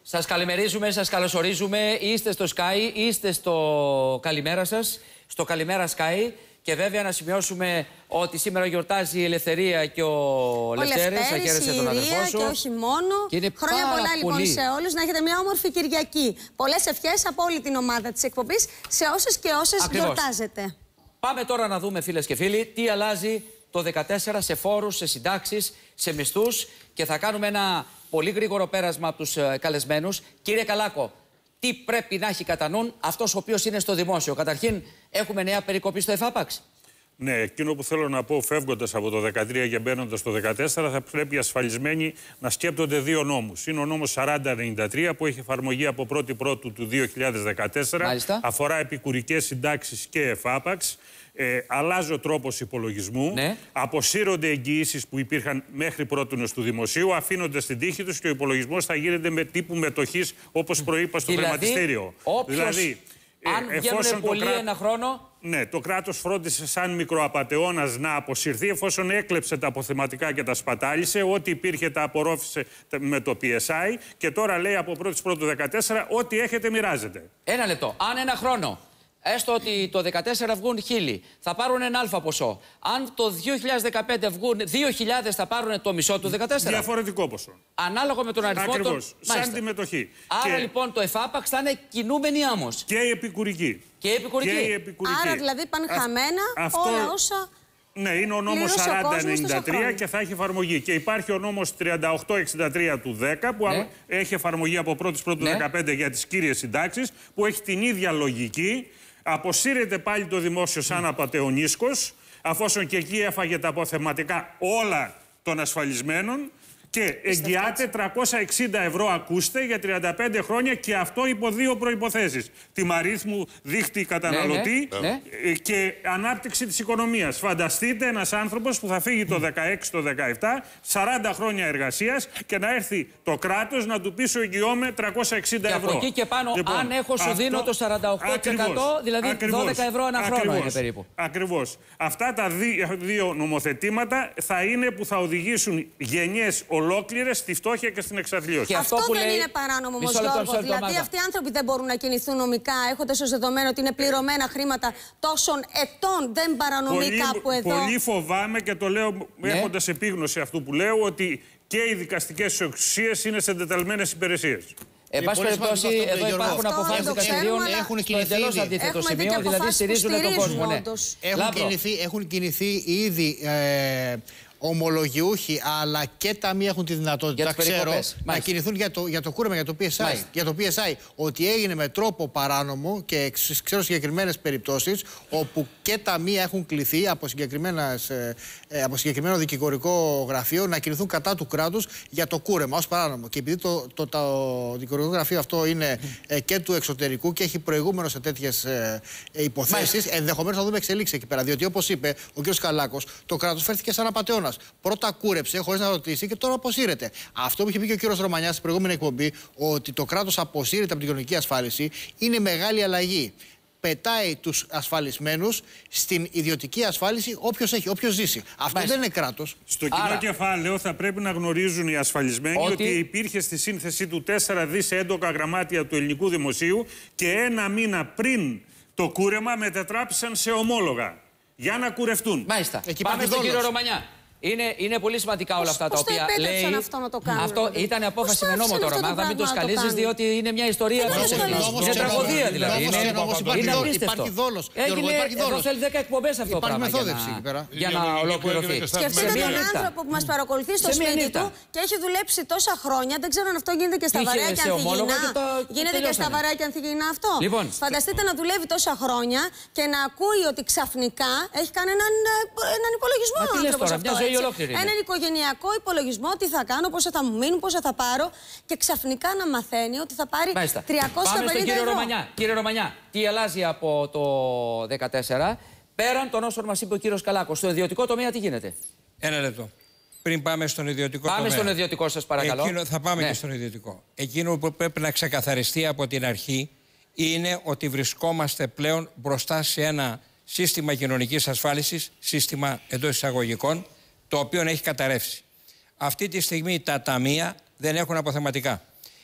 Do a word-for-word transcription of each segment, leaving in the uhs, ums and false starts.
Σας καλημερίζουμε, σας καλωσορίζουμε. Είστε στο Sky, είστε στο καλημέρα σας, στο καλημέρα Sky. Και βέβαια να σημειώσουμε ότι σήμερα γιορτάζει η Ελευθερία και ο, ο Λευτέρης. Θα χαίρεσαι τον αδερφό σου. Και όχι μόνο. Και Χρόνια πολλά λοιπόν πολύ σε όλους. Να έχετε μια όμορφη Κυριακή. Πολλές ευχές από όλη την ομάδα της εκπομπής σε όσες και όσες Ακριβώς. γιορτάζετε. Πάμε τώρα να δούμε, φίλες και φίλοι, τι αλλάζει το δεκατέσσερα σε φόρους, σε συντάξεις, σε μισθούς. Και θα κάνουμε ένα πολύ γρήγορο πέρασμα από τους ε, καλεσμένους. Κύριε Καλάκο, τι πρέπει να έχει κατά νου αυτός ο οποίος είναι στο δημόσιο? Καταρχήν, έχουμε νέα περικοπή στο εφάπαξ. Ναι, εκείνο που θέλω να πω, φεύγοντας από το δεκατρία και μπαίνοντας στο δεκατέσσερα, θα πρέπει οι ασφαλισμένοι να σκέπτονται δύο νόμους. Είναι ο νόμος σαράντα ενενήντα τρία που έχει εφαρμογή από πρώτη Πρώτου του δύο χιλιάδες δεκατέσσερα. Μάλιστα. Αφορά επικουρικές συντάξεις και εφάπαξ. Ε, αλλάζει ο τρόπος υπολογισμού. Ναι. Αποσύρονται εγγυήσεις που υπήρχαν μέχρι πρότινος του δημοσίου, αφήνονται στην τύχη τους και ο υπολογισμός θα γίνεται με τύπου μετοχής, όπως προείπα στο δηλαδή, χρηματιστήριο. Όποιος, δηλαδή, αν ε, βγαίνουν πολύ κρά... ένα χρόνο. Ναι, το κράτος φρόντισε σαν μικροαπατεώνας να αποσυρθεί, εφόσον έκλεψε τα αποθεματικά και τα σπατάλησε, ό,τι υπήρχε τα απορρόφησε με το πι ες άι και τώρα λέει από πρώτη Πρώτου δεκατέσσερα ό,τι έχετε μοιράζετε. Ένα λεπτό. Αν ένα χρόνο, έστω ότι το δεκατέσσερα βγουν χίλιοι, θα πάρουν ένα αλφα ποσό. Αν το δύο χιλιάδες δεκαπέντε βγουν δύο χιλιάδες, θα πάρουν το μισό του δεκατέσσερα. Διαφορετικό ποσό. Ανάλογα με τον αριθμό. Ακριβώς. Των... Σαν τη μετοχή. Άρα και... λοιπόν το εφάπαξ θα είναι κινούμενη άμμος. Και η επικουρική. Και η επικουρική. Και η επικουρική. Άρα δηλαδή πάνε Α... χαμένα αυτό... όλα όσα... Ναι, είναι ο νόμος σαράντα ενενήντα τρία και θα έχει εφαρμογή. Και υπάρχει ο νόμος τριάντα οκτώ εξήντα τρία του δέκα που ναι. έχει εφαρμογή από πρώτη Πρώτου ναι. δεκαπέντε για τις κύριες συντάξεις, που έχει την ίδια λογική. Αποσύρεται πάλι το δημόσιο σαν απατεωνίσκος, αφόσον και εκεί έφαγε τα αποθεματικά όλα των ασφαλισμένων και εγγυάται τριακόσια εξήντα ευρώ, ακούστε, για τριάντα πέντε χρόνια και αυτό υπό δύο προϋποθέσεις. Τιμαρίθμου δίχτυ καταναλωτή ναι, ναι. και ανάπτυξη της οικονομίας. Φανταστείτε ένας άνθρωπος που θα φύγει το δεκαέξι, το δεκαεπτά, σαράντα χρόνια εργασίας και να έρθει το κράτος να του πει σου εγγυώμαι τριακόσια εξήντα ευρώ. Και από εκεί και πάνω, λοιπόν, αν έχω σου αυτό... δίνω το σαράντα οκτώ τοις εκατό, ακριβώς, δηλαδή ακριβώς, δώδεκα ευρώ ένα χρόνο ακριβώς, είναι περίπου. Ακριβώς. Αυτά τα δύο νομοθετήματα θα είναι που θα οδηγήσουν γενιές ολόκληρες στη φτώχεια και στην εξαθλίωση. Και αυτό, αυτό δεν λέει... είναι παράνομο όμως, Γιώργο. Δηλαδή αυτοί οι άνθρωποι δεν μπορούν να κινηθούν νομικά, έχοντας ως δεδομένο ότι είναι πληρωμένα χρήματα τόσων ετών. Δεν παρανομεί πολύ, κάπου εδώ. Πολύ φοβάμαι και το λέω ναι. έχοντας επίγνωση αυτού που λέω, ότι και οι δικαστικές εξουσίες είναι σε εντεταλμένες υπηρεσίες. Εν πάση περιπτώσει, εδώ υπάρχουν αποφάσεις δικαστηρίων στο εντελώς αντίθετο σημείο, δηλαδή στηρίζουν τον κόσμο. Ναι. Έχουν, κινηθεί, έχουν κινηθεί ήδη ε, ομολογιούχοι, αλλά και ταμεία έχουν τη δυνατότητα, ξέρω, να κινηθούν για το, για το κούρεμα, για το πι ες άι. Για το πι ες άι, ότι έγινε με τρόπο παράνομο και ξέρω συγκεκριμένες περιπτώσεις όπου και ταμεία έχουν κληθεί από, ε, από συγκεκριμένο δικηγορικό γραφείο να κινηθούν κατά του κράτους για το κούρεμα ως παράνομο. Και επειδή το, το, το, το δικηγορικό γραφείο αυτό είναι ε, και του εξωτερικού και έχει προηγούμενο σε τέτοιες ε, ε, υποθέσεις, ενδεχομένως να δούμε εξελίξεις εκεί πέρα. Διότι όπως είπε ο κ. Καλάκος, το κράτος φέρθηκε σαν απατεώνα. Πρώτα κούρεψε χωρίς να ρωτήσει και τώρα αποσύρεται. Αυτό που είχε πει και ο κύριος Ρωμανιάς στην προηγούμενη εκπομπή, ότι το κράτος αποσύρεται από την κοινωνική ασφάλιση, είναι μεγάλη αλλαγή. Πετάει τους ασφαλισμένους στην ιδιωτική ασφάλιση όποιος έχει, όποιος ζήσει. Αυτό Μάλιστα. δεν είναι κράτος. Στο κοινό Άρα... κεφάλαιο θα πρέπει να γνωρίζουν οι ασφαλισμένοι ότι... ότι υπήρχε στη σύνθεσή του τέσσερα δις έντοκα γραμμάτια του ελληνικού δημοσίου και ένα μήνα πριν το κούρεμα μετατράπησαν σε ομόλογα. Για να κουρευτούν. Μάλιστα. Εκεί Πάμε στον κύριο Ρωμανιά. Είναι, είναι πολύ σημαντικά όλα αυτά πώς τα οποία το λέει. Αυτό, να το κάνουν, αυτό δηλαδή. ήταν απόφαση με νόμο τώρα. Μα θα μην το σκαλίζεις, διότι είναι μια ιστορία. Είναι τραγωδία δηλαδή. Είναι απίστευτο. Έγινε εδώ θέλει δέκα εκπομπές αυτό το πράγμα. Για να ολοκληρωθεί. Σκεφτείτε τον άνθρωπο που μας παρακολουθεί στο σπίτι του και έχει δουλέψει τόσα χρόνια. Δεν ξέρω αν αυτό γίνεται και στα βαρέα και ανθυγιεινά. Γίνεται και στα βαρέα και ανθυγιεινά αυτό. Φανταστείτε να δουλεύει τόσα χρόνια και να ακούει ότι ξαφνικά έχει κάνει έναν υπολογισμό. Έναν οικογενειακό υπολογισμό, τι θα κάνω, πόσα θα μου μείνουν, πόσα θα πάρω και ξαφνικά να μαθαίνει ότι θα πάρει τριακόσια πενήντα ευρώ. Ρωμανιά. Κύριε Ρωμανιά, τι αλλάζει από το δεκατέσσερα, πέραν των όσων μας είπε ο κύριος Καλάκος, στο ιδιωτικό τομέα τι γίνεται? Ένα λεπτό. Πριν πάμε στον ιδιωτικό πάμε τομέα. Πάμε στον ιδιωτικό σας παρακαλώ. Εκείνο, θα πάμε ναι. και στον ιδιωτικό. Εκείνο που πρέπει να ξεκαθαριστεί από την αρχή είναι ότι βρισκόμαστε πλέον μπροστά σε ένα σύστημα κοινωνικής ασφάλισης, σύστημα εντός εισαγωγικών, το οποίο έχει καταρρεύσει. Αυτή τη στιγμή τα ταμεία δεν έχουν αποθεματικά.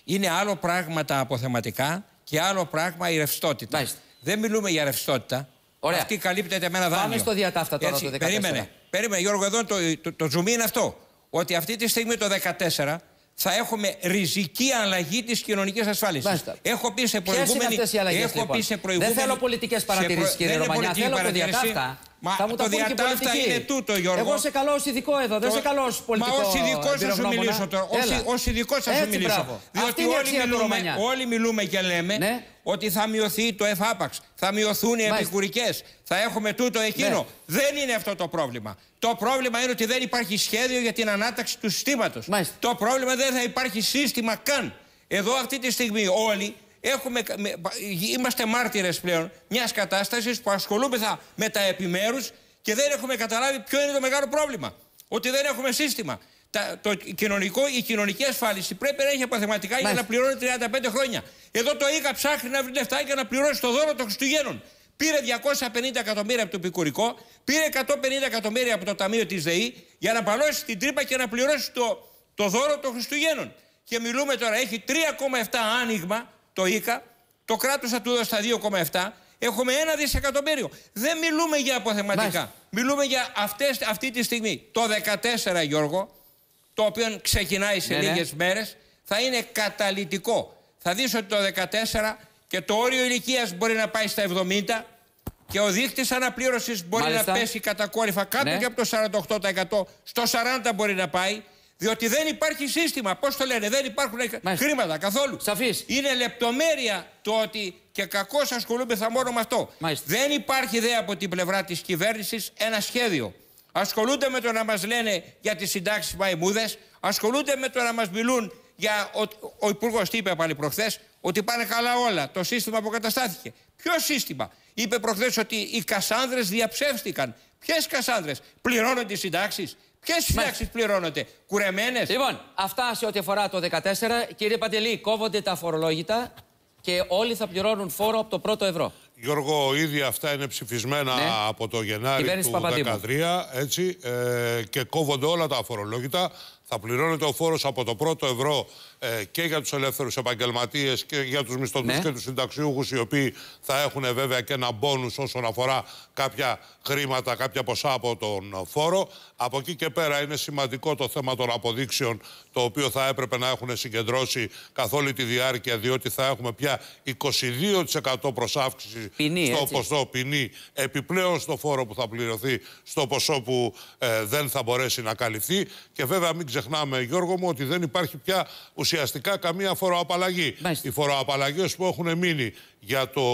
Είναι άλλο πράγμα τα αποθεματικά και άλλο πράγμα η ρευστότητα. Μάλιστα. Δεν μιλούμε για ρευστότητα. Ωραία. Αυτή καλύπτεται με ένα δάνειο. Πάμε στο διατάφτα τώρα. Έτσι, το δεκατέσσερα. Περίμενε, περίμενε Γιώργο, εδώ το, το, το, το zoom είναι αυτό. Ότι αυτή τη στιγμή το δεκατέσσερα θα έχουμε ριζική αλλαγή της κοινωνικής ασφάλισης. Μάλιστα. Έχω πει σε προηγούμενη... Ποιες είναι αυτές οι αλλαγές, έχω λοιπόν? πει σε προηγούμενη... Δεν θέλω πολιτικές παρατηρήσεις, προ... κύριε Ρωμανιά. Θέλω το διατάφτα. Μα θα μου το διατάφτα είναι τούτο, Γιώργο. Εγώ σε καλώ ως ειδικό εδώ, το... δεν σε καλώ ως πολιτικό. Μα ως ειδικός θα σου μιλήσω τώρα. Ως ειδικός θα σου μιλήσω. Διότι όλοι μιλούμε, όλοι μιλούμε και λέμε ναι. ότι θα μειωθεί το εφάπαξ, θα μειωθούν οι επικουρικές, θα έχουμε τούτο εκείνο. Ναι. Δεν είναι αυτό το πρόβλημα. Το πρόβλημα είναι ότι δεν υπάρχει σχέδιο για την ανάταξη του συστήματος. Μάλιστα. Το πρόβλημα δεν θα υπάρχει σύστημα καν. Εδώ αυτή τη στιγμή όλοι έχουμε, είμαστε μάρτυρες πλέον μιας κατάστασης που ασχολούμεθα με τα επιμέρους και δεν έχουμε καταλάβει ποιο είναι το μεγάλο πρόβλημα. Ότι δεν έχουμε σύστημα. Τα, το κοινωνικό, η κοινωνική ασφάλιση πρέπει να έχει αποθεματικά για να πληρώνει τριάντα πέντε χρόνια. Εδώ το ΙΚΑ ψάχνει να βρει λεφτά για να πληρώσει το δώρο των Χριστουγέννων. Πήρε διακόσια πενήντα εκατομμύρια από το επικουρικό, πήρε εκατόν πενήντα εκατομμύρια από το Ταμείο της ΔΕΗ για να παλώσει την τρύπα και να πληρώσει το, το δώρο των Χριστουγέννων. Και μιλούμε τώρα, έχει τρία κόμμα επτά άνοιγμα το ΙΚΑ, το κράτος θα του δώσει τα δύο κόμμα επτά, έχουμε ένα δισεκατομμύριο. Δεν μιλούμε για αποθεματικά. Μάλιστα. Μιλούμε για αυτές, αυτή τη στιγμή. Το δεκατέσσερα, Γιώργο, το οποίο ξεκινάει σε ναι, λίγες ναι. μέρες, θα είναι καταλυτικό. Θα δεις ότι το δεκατέσσερα και το όριο ηλικίας μπορεί να πάει στα εβδομήντα και ο δείκτης αναπλήρωσης μπορεί Μάλιστα. να πέσει κατακόρυφα κάτω ναι. και από το σαράντα οκτώ τοις εκατό, στο σαράντα τοις εκατό μπορεί να πάει. Διότι δεν υπάρχει σύστημα. Πώς το λένε, δεν υπάρχουν Μάλιστα. χρήματα καθόλου. Σαφής. Είναι λεπτομέρεια το ότι και κακώς ασχολούμεθα μόνο με αυτό. Μάλιστα. Δεν υπάρχει δε από την πλευρά της κυβέρνησης ένα σχέδιο. Ασχολούνται με το να μας λένε για τις συντάξεις μαϊμούδες, ασχολούνται με το να μας μιλούν για. Ο, ο Υπουργός τι είπε πάλι προχθές, ότι πάνε καλά όλα. Το σύστημα αποκαταστάθηκε. Ποιο σύστημα? Είπε προχθές ότι οι Κασάνδρες διαψεύστηκαν. Ποιες Κασάνδρες? Πληρώνουν τις συντάξεις? Ποιες συντάξεις πληρώνονται? Κουρεμένες? Λοιπόν, αυτά σε ό,τι αφορά το δεκατέσσερα. Κύριε Παντελή, κόβονται τα φορολόγητα και όλοι θα πληρώνουν φόρο από το πρώτο ευρώ. Γιώργο, ήδη αυτά είναι ψηφισμένα ναι. από το Γενάρη του δύο χιλιάδες δεκατρία, έτσι, ε, και κόβονται όλα τα αφορολόγητα. Θα πληρώνεται ο φόρος από το πρώτο ευρώ ε, και για τους ελεύθερους επαγγελματίες και για τους μισθωτούς ναι. και τους συνταξιούχους, οι οποίοι θα έχουν βέβαια και ένα μπόνους όσον αφορά κάποια χρήματα, κάποια ποσά από τον φόρο. Από εκεί και πέρα είναι σημαντικό το θέμα των αποδείξεων, το οποίο θα έπρεπε να έχουν συγκεντρώσει καθ' όλη τη διάρκεια, διότι θα έχουμε πια είκοσι δύο τοις εκατό προσάυξηση ποινή, στο έτσι. ποσό ποινή, επιπλέον στο φόρο που θα πληρωθεί, στο ποσό που ε, δεν θα μπορέσει να καλυφθεί. Και βέβαια μην ξεχνάμε, Γιώργο μου, ότι δεν υπάρχει πια ουσιαστικά καμία φοροαπαλλαγή. Μάλιστα. Οι φοροαπαλλαγές που έχουν μείνει για το,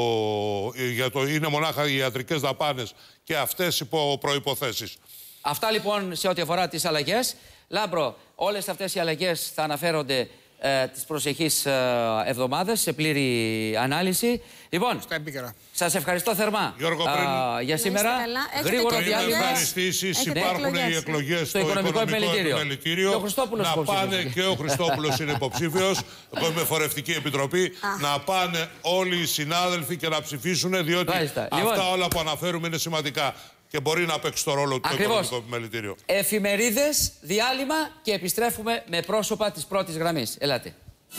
για το, είναι μονάχα οι ιατρικές δαπάνες και αυτές υπό προϋποθέσεις. Αυτά λοιπόν σε ό,τι αφορά τις αλλαγές. Λάμπρο, όλες αυτές οι αλλαγές θα αναφέρονται ε, τις προσεχείς ε, εβδομάδες σε πλήρη ανάλυση. Λοιπόν, σας ευχαριστώ θερμά Γιώργο, πριν... α, για σήμερα. Γρήγορο διάλειμμα. Ευχαριστήσεις. Υπάρχουν οι εκλογές στο Οικονομικό Επιμελητήριο. Να πάνε και ο Χριστόπουλος είναι υποψήφιος. Εγώ είμαι Φορευτική Επιτροπή. Να πάνε όλοι οι συνάδελφοι και να ψηφίσουν, διότι αυτά όλα που αναφέρουμε είναι σημαντικά. Και μπορεί να παίξει το ρόλο του το Οικονομικό Επιμελητήριο. Εφημερίδες, διάλειμμα και επιστρέφουμε με πρόσωπα της πρώτης γραμμής. Ελάτε.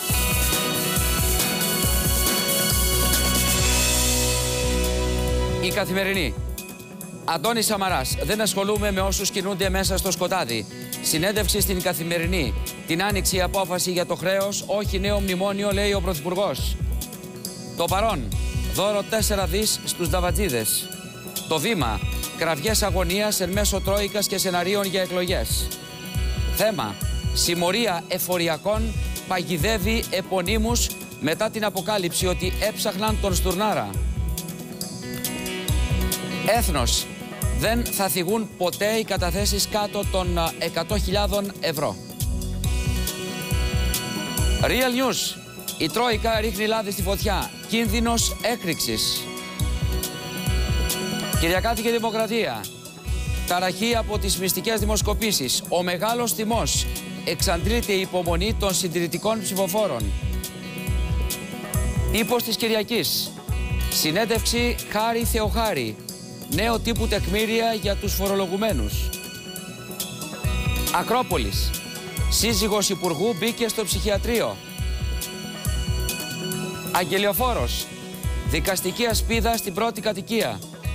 Η Καθημερινή. Αντώνης Σαμαράς. Δεν ασχολούμαι με όσους κινούνται μέσα στο σκοτάδι. Συνέντευξη στην Καθημερινή. Την άνοιξη η απόφαση για το χρέος. Όχι νέο μνημόνιο, λέει ο Πρωθυπουργός. Το παρόν. Δώρο τέσσερα δις στους νταβατζίδες. Το βήμα. Κραυγές αγωνίας εν μέσω τρόικας και σεναρίων για εκλογές. Θέμα. Συμμορία εφοριακών παγιδεύει επωνύμους μετά την αποκάλυψη ότι έψαχναν τον Στουρνάρα. Έθνος. Δεν θα θυγούν ποτέ οι καταθέσεις κάτω των εκατό χιλιάδες ευρώ. Real News. Η Τρόικα ρίχνει λάδι στη φωτιά. Κίνδυνος έκρηξης. Κυριακάτικη Δημοκρατία. Ταραχή από τις μυστικές δημοσκοπήσεις. Ο μεγάλος θυμός. Εξαντλείται η υπομονή των συντηρητικών ψηφοφόρων. Τύπος της Κυριακής. Συνέντευξη Χάρη Θεοχάρη. Νέο τύπου τεκμήρια για τους φορολογουμένους. Ακρόπολης. Σύζυγος υπουργού μπήκε στο ψυχιατρίο. Αγγελιοφόρος. Δικαστική ασπίδα στην πρώτη κατοικία.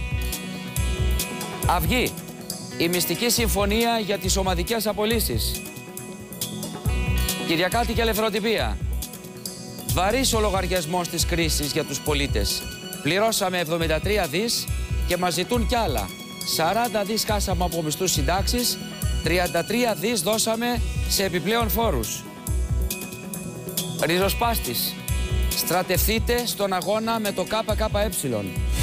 Αυγή. Η μυστική συμφωνία για τις ομαδικές απολύσεις. Κυριακάτη και ελευθεροτυπία. Βαρύς ο λογαριασμός της κρίσης για τους πολίτες. Πληρώσαμε εβδομήντα τρία δις και μας ζητούν κι άλλα. σαράντα δις χάσαμε από μισθούς συντάξεις, τριάντα τρία δις δώσαμε σε επιπλέον φόρους. Ριζοσπάστης. Στρατευθείτε στον αγώνα με το ΚΚΕ.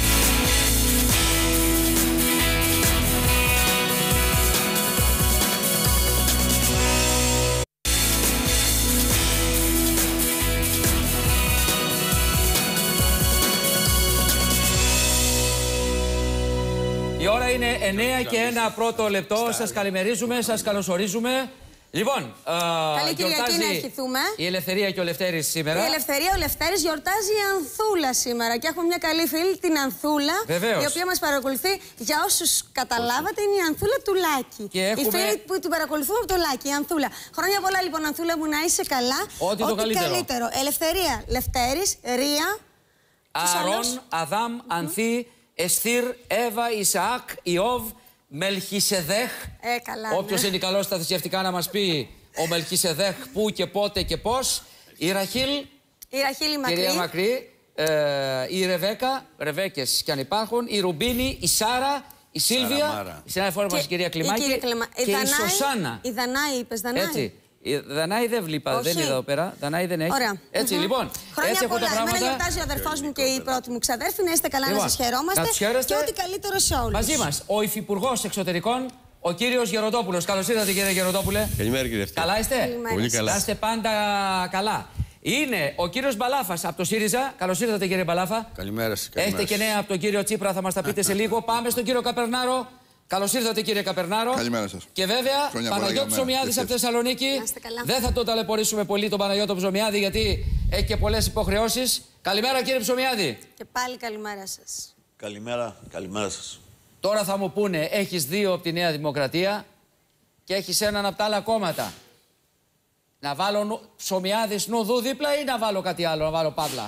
Η ώρα είναι εννέα και ένα πρώτο λεπτό. Σας καλημερίζουμε, σας καλωσορίζουμε. Λοιπόν, καλή Κυριακή να ευχηθούμε. Η Ελευθερία και ο Λευτέρης σήμερα. Η Ελευθερία, ο Λευτέρης γιορτάζει η Ανθούλα σήμερα. Και έχουμε μια καλή φίλη, την Ανθούλα. Βεβαίως. Η οποία μας παρακολουθεί. Για όσους καταλάβατε, είναι η Ανθούλα του Λάκη. Και έχουμε... Η φίλη που την παρακολουθούμε από το Λάκη, η Ανθούλα. Χρόνια πολλά λοιπόν, Ανθούλα μου, να είσαι καλά. Ό,τι το καλύτερο. καλύτερο. Ελευθερία, Λευτέρης, Ρία. Αρών, Αδάμ, Ανθή, Εσθήρ, Εύα, Ισαάκ, Ιώβ, Μελχισεδέχ. Ε, καλά, Όποιος ναι. είναι καλός στα θρησκευτικά να μας πει ο Μελχισεδέχ πού και πότε και πώς. Η Ραχήλ. Η Ραχήλ η Μακρύ. Κυρία Μακρύ. Ε, η Ρεβέκα. Ρεβέκες κι αν υπάρχουν. Η Ρουμπίνη. Η Σάρα. Η Σίλβια. Η συνάδελφό μας η κυρία Κλιμάκη. Η κυρία Κλιμα... Και η, η Δανάη, Σωσάνα. Η Δανάη είπες, Δανάη. Έτσι. Η Δανάη δεν βλέπα, δεν είδα εδώ πέρα. Δανάη δεν έχει. Ωραία. Έτσι, mm-hmm. λοιπόν. Χρόνια έτσι πολλά. τα πράγματα. Εμένα γιορτάζει ο αδερφός μου και η πρώτη μου ξαδέρφη. Να είστε καλά, λοιπόν, να σας χαιρόμαστε. Να τους χαίρεστε. Και ό,τι καλύτερο σε όλους. Μαζί μας ο Υφυπουργός Εξωτερικών, ο κύριος Γεροντόπουλος. Καλώς ήρθατε, κύριε Γεροντόπουλε. Καλημέρα, κύριε Ευτέρη. Καλά είστε. Καλημέρα. Πολύ καλά. Να είστε πάντα καλά. Είναι ο κύριος Μπαλάφας από το ΣΥΡΙΖΑ. Καλώς ήρθατε, κύριε Μπαλάφα. Καλημέρα σας. Έχετε και νέα από τον κύριο Τσίπρα, θα μας τα πείτε σε λίγο. Πάμε στον κύριο Καπερνάρο. Καλώς ήρθατε, κύριε Καπερνάρο. Καλημέρα σας. Και βέβαια, Παναγιώτη Ψωμιάδης από Θεσσαλονίκη. Δεν θα τον ταλαιπωρήσουμε πολύ τον Παναγιώτο Ψωμιάδη, γιατί έχει και πολλές υποχρεώσεις. Καλημέρα, κύριε Ψωμιάδη. Και πάλι καλημέρα σας. Καλημέρα, καλημέρα σας. Τώρα θα μου πούνε, έχεις δύο από τη Νέα Δημοκρατία και έχεις έναν από τα άλλα κόμματα. Να βάλω νου... Ψωμιάδης νουδού δίπλα ή να βάλω κάτι άλλο, να βάλω Παύλα.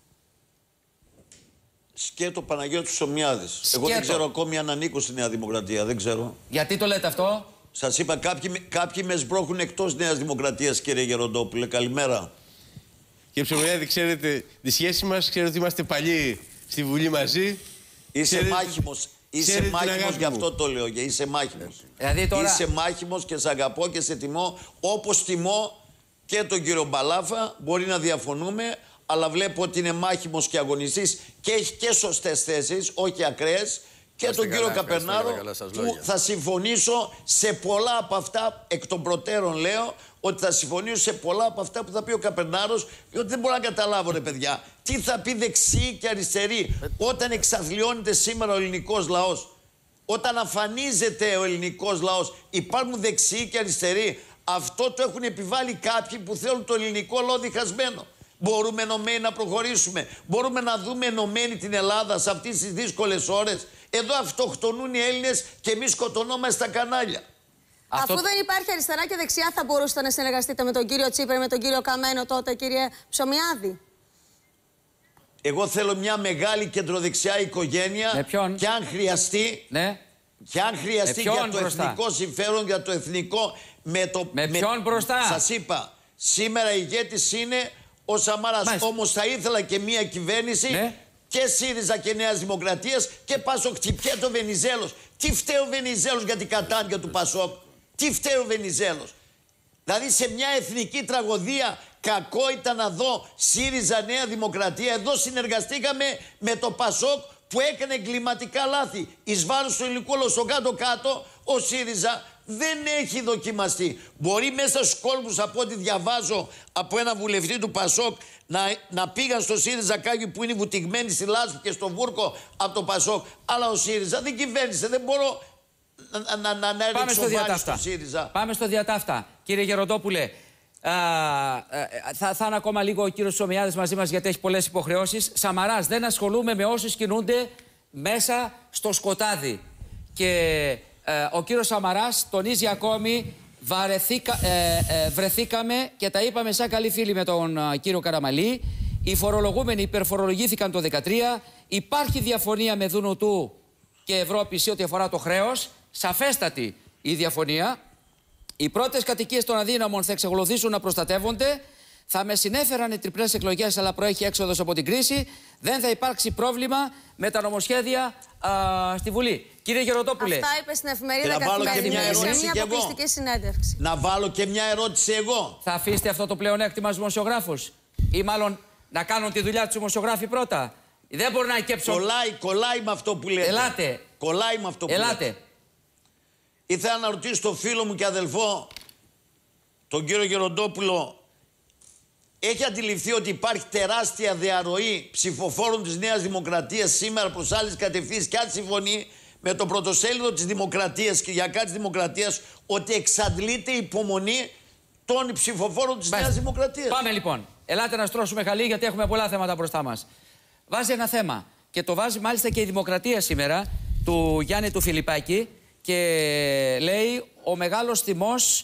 Σκέτο Παναγιώτη Ψωμιάδης. Εγώ δεν ξέρω ακόμη αν ανήκω στη Νέα Δημοκρατία, δεν ξέρω. Γιατί το λέτε αυτό? Σας είπα, κάποιοι, κάποιοι με σμπρώχουν εκτός Νέας Δημοκρατίας, κύριε Γεροντόπουλε. Καλημέρα. Κύριε Ψωμιάδη, ξέρετε τη σχέση μας, ξέρετε ότι είμαστε παλιοί στη Βουλή μαζί. Είσαι ξέρετε... μάχημος. Είσαι μάχημος, γι' αυτό το λέω. Είσαι μάχημος. Δηλαδή τώρα... Είσαι μάχημος και σε αγαπώ και σε τιμώ. Όπως τιμώ και τον κύριο Μπαλάφα, μπορεί να διαφωνούμε, αλλά βλέπω ότι είναι μάχημος και αγωνιστής και έχει και σωστές θέσεις, όχι ακραίες. Και τον καλά, κύριο Καπερνάρο, που θα συμφωνήσω σε πολλά από αυτά, εκ των προτέρων λέω, ότι θα συμφωνήσω σε πολλά από αυτά που θα πει ο Καπερνάρος, διότι δεν μπορώ να καταλάβω, ρε παιδιά, τι θα πει δεξιοί και αριστεροί, όταν εξαθλιώνεται σήμερα ο ελληνικός λαός, όταν αφανίζεται ο ελληνικός λαός, υπάρχουν δεξιοί και αριστεροί. Αυτό το έχουν επιβάλει κάποιοι που θέλουν το ελληνικό λαό διχασμένο. Μπορούμε ενωμένοι να προχωρήσουμε. Μπορούμε να δούμε ενωμένοι την Ελλάδα σε αυτές τις δύσκολες ώρες. Εδώ αυτοκτονούν οι Έλληνες και εμείς σκοτωνόμαστε στα κανάλια. Αυτό... Αφού δεν υπάρχει αριστερά και δεξιά, θα μπορούσατε να συνεργαστείτε με τον κύριο Τσίπρα, με τον κύριο Καμένο τότε, κύριε Ψωμιάδη? Εγώ θέλω μια μεγάλη κεντροδεξιά οικογένεια. Με ποιον? Και αν χρειαστεί, ναι. και αν χρειαστεί για το μπροστά? εθνικό συμφέρον, για το εθνικό... Με, το, με ποιον με... μπροστά? Σας είπα, σήμερα ηγέτης είναι ο Σαμάρας. Όμως θα ήθελα και μια κυβέρνηση, ναι, και ΣΥΡΙΖΑ και Νέας Δημοκρατίας και Πασόκ. Τι το Βενιζέλος. Τι φταίει ο Βενιζέλος για την κατάντια του Πασόκ? Τι φταίει ο Βενιζέλος? Δηλαδή σε μια εθνική τραγωδία κακό ήταν να δω ΣΥΡΙΖΑ Νέα Δημοκρατία. Εδώ συνεργαστήκαμε με το Πασόκ που έκανε εγκληματικά λάθη εις βάρος του ελληνικού λαού. Στο κάτω-κάτω ο ΣΥΡΙΖΑ δεν έχει δοκιμαστεί. Μπορεί μέσα στους κόλπους, από ό,τι διαβάζω από ένα βουλευτή του Πασόκ, να, να πήγαν στο ΣΥΡΙΖΑ κάποιοι που είναι βουτυγμένοι στη Λάσπη και στο Βούρκο από το Πασόκ. Αλλά ο ΣΥΡΙΖΑ δεν κυβέρνησε. Δεν μπορώ να, να, να, να ρίξω βάλει στο ΣΥΡΙΖΑ. Πάμε στο διατάφτα. Κύριε Γεροντόπουλε, α, α, θα, θα είναι ακόμα λίγο ο κύριος Ψωμιάδης μαζί μας, γιατί έχει πολλές υποχρεώσεις. Σαμαράς, δεν ασχολούμαι με όσους κινούνται μέσα στο σκοτάδι. Και ε, ο κύριος Σαμαράς τονίζει ακόμη, βαρεθήκα, ε, ε, βρεθήκαμε και τα είπαμε σαν καλοί φίλοι με τον ε, κύριο Καραμαλή. Οι φορολογούμενοι υπερφορολογήθηκαν το δύο χιλιάδες δεκατρία. Υπάρχει διαφωνία με Δουνουτού και Ευρώπη σε ό,τι αφορά το χρέος. Σαφέστατη η διαφωνία. Οι πρώτες κατοικίες των αδύναμων θα εξακολουθήσουν να προστατεύονται. Θα με συνέφεραν οι τριπλές εκλογές, αλλά προέχει έξοδος από την κρίση. Δεν θα υπάρξει πρόβλημα με τα νομοσχέδια α, στη Βουλή. Κύριε Γεροντόπουλε. Αυτά είπε στην εφημερίδα Καθημερινή σε μια αποκλειστική συνέντευξη. Να βάλω και μια ερώτηση εγώ. Θα αφήσετε αυτό το πλεονέκτημα στους δημοσιογράφους, ή μάλλον να κάνουν τη δουλειά τους δημοσιογράφοι πρώτα? Δεν μπορεί να εκκέψω. Κολλάει, κολλάει με αυτό που λέτε. Ελάτε. Κολλάει με αυτό που Ελάτε. λέτε. Ήθελα να ρωτήσω τον φίλο μου και αδελφό, τον κύριο Γεροντόπουλο, έχει αντιληφθεί ότι υπάρχει τεράστια διαρροή ψηφοφόρων της Νέας Δημοκρατίας σήμερα προς άλλες κατευθύνσεις και αν συμφωνεί με το πρωτοσέλιδο της Δημοκρατίας και για κάτι της Δημοκρατίας ότι εξαντλείται η υπομονή των ψηφοφόρων της Νέας Δημοκρατίας? Πάμε λοιπόν. Ελάτε να στρώσουμε χαλί γιατί έχουμε πολλά θέματα μπροστά μας. Βάζει ένα θέμα και το βάζει μάλιστα και η Δημοκρατία σήμερα του Γιάννη του Φιλιππάκη και λέει ο μεγάλος θυμός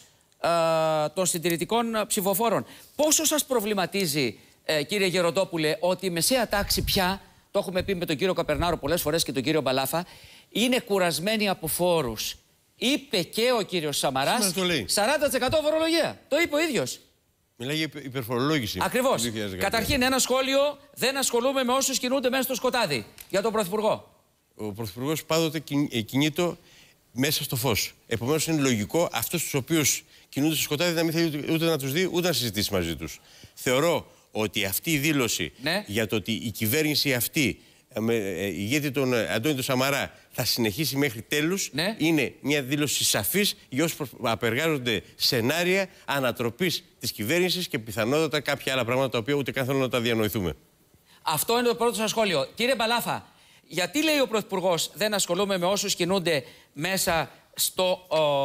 Uh, των συντηρητικών ψηφοφόρων. Πόσο σας προβληματίζει, ε, κύριε Γεροντόπουλε, ότι η μεσαία τάξη πια, το έχουμε πει με τον κύριο Καπερνάρο πολλές φορές και τον κύριο Μπαλάφα, είναι κουρασμένη από φόρους? Είπε και ο κύριος Σαμαράς σαράντα τοις εκατό φορολογία. Το είπε ο ίδιος. Μιλάει για υπερφορολόγηση. Ακριβώς. Καταρχήν, ένα σχόλιο: δεν ασχολούμαι με όσους κινούνται μέσα στο σκοτάδι. Για τον Πρωθυπουργό. Ο Πρωθυπουργός πάντοτε κινείται μέσα στο φως. Επομένως, είναι λογικό αυτούς τους οποίους κινούνται στο σκοτάδι να μην θέλει ούτε να τους δει ούτε να συζητήσει μαζί τους. Θεωρώ ότι αυτή η δήλωση ναι. για το ότι η κυβέρνηση αυτή με ηγέτη τον Αντώνη τον Σαμαρά θα συνεχίσει μέχρι τέλους ναι. είναι μια δήλωση σαφής για όσους απεργάζονται σενάρια ανατροπής της κυβέρνησης και πιθανότατα κάποια άλλα πράγματα τα οποία ούτε καν θέλω να τα διανοηθούμε. Αυτό είναι το πρώτο σας σχόλιο. Κύριε Μπαλάφα, γιατί λέει ο Πρωθυπουργός δεν ασχολούμαι με όσους κινούνται μέσα στο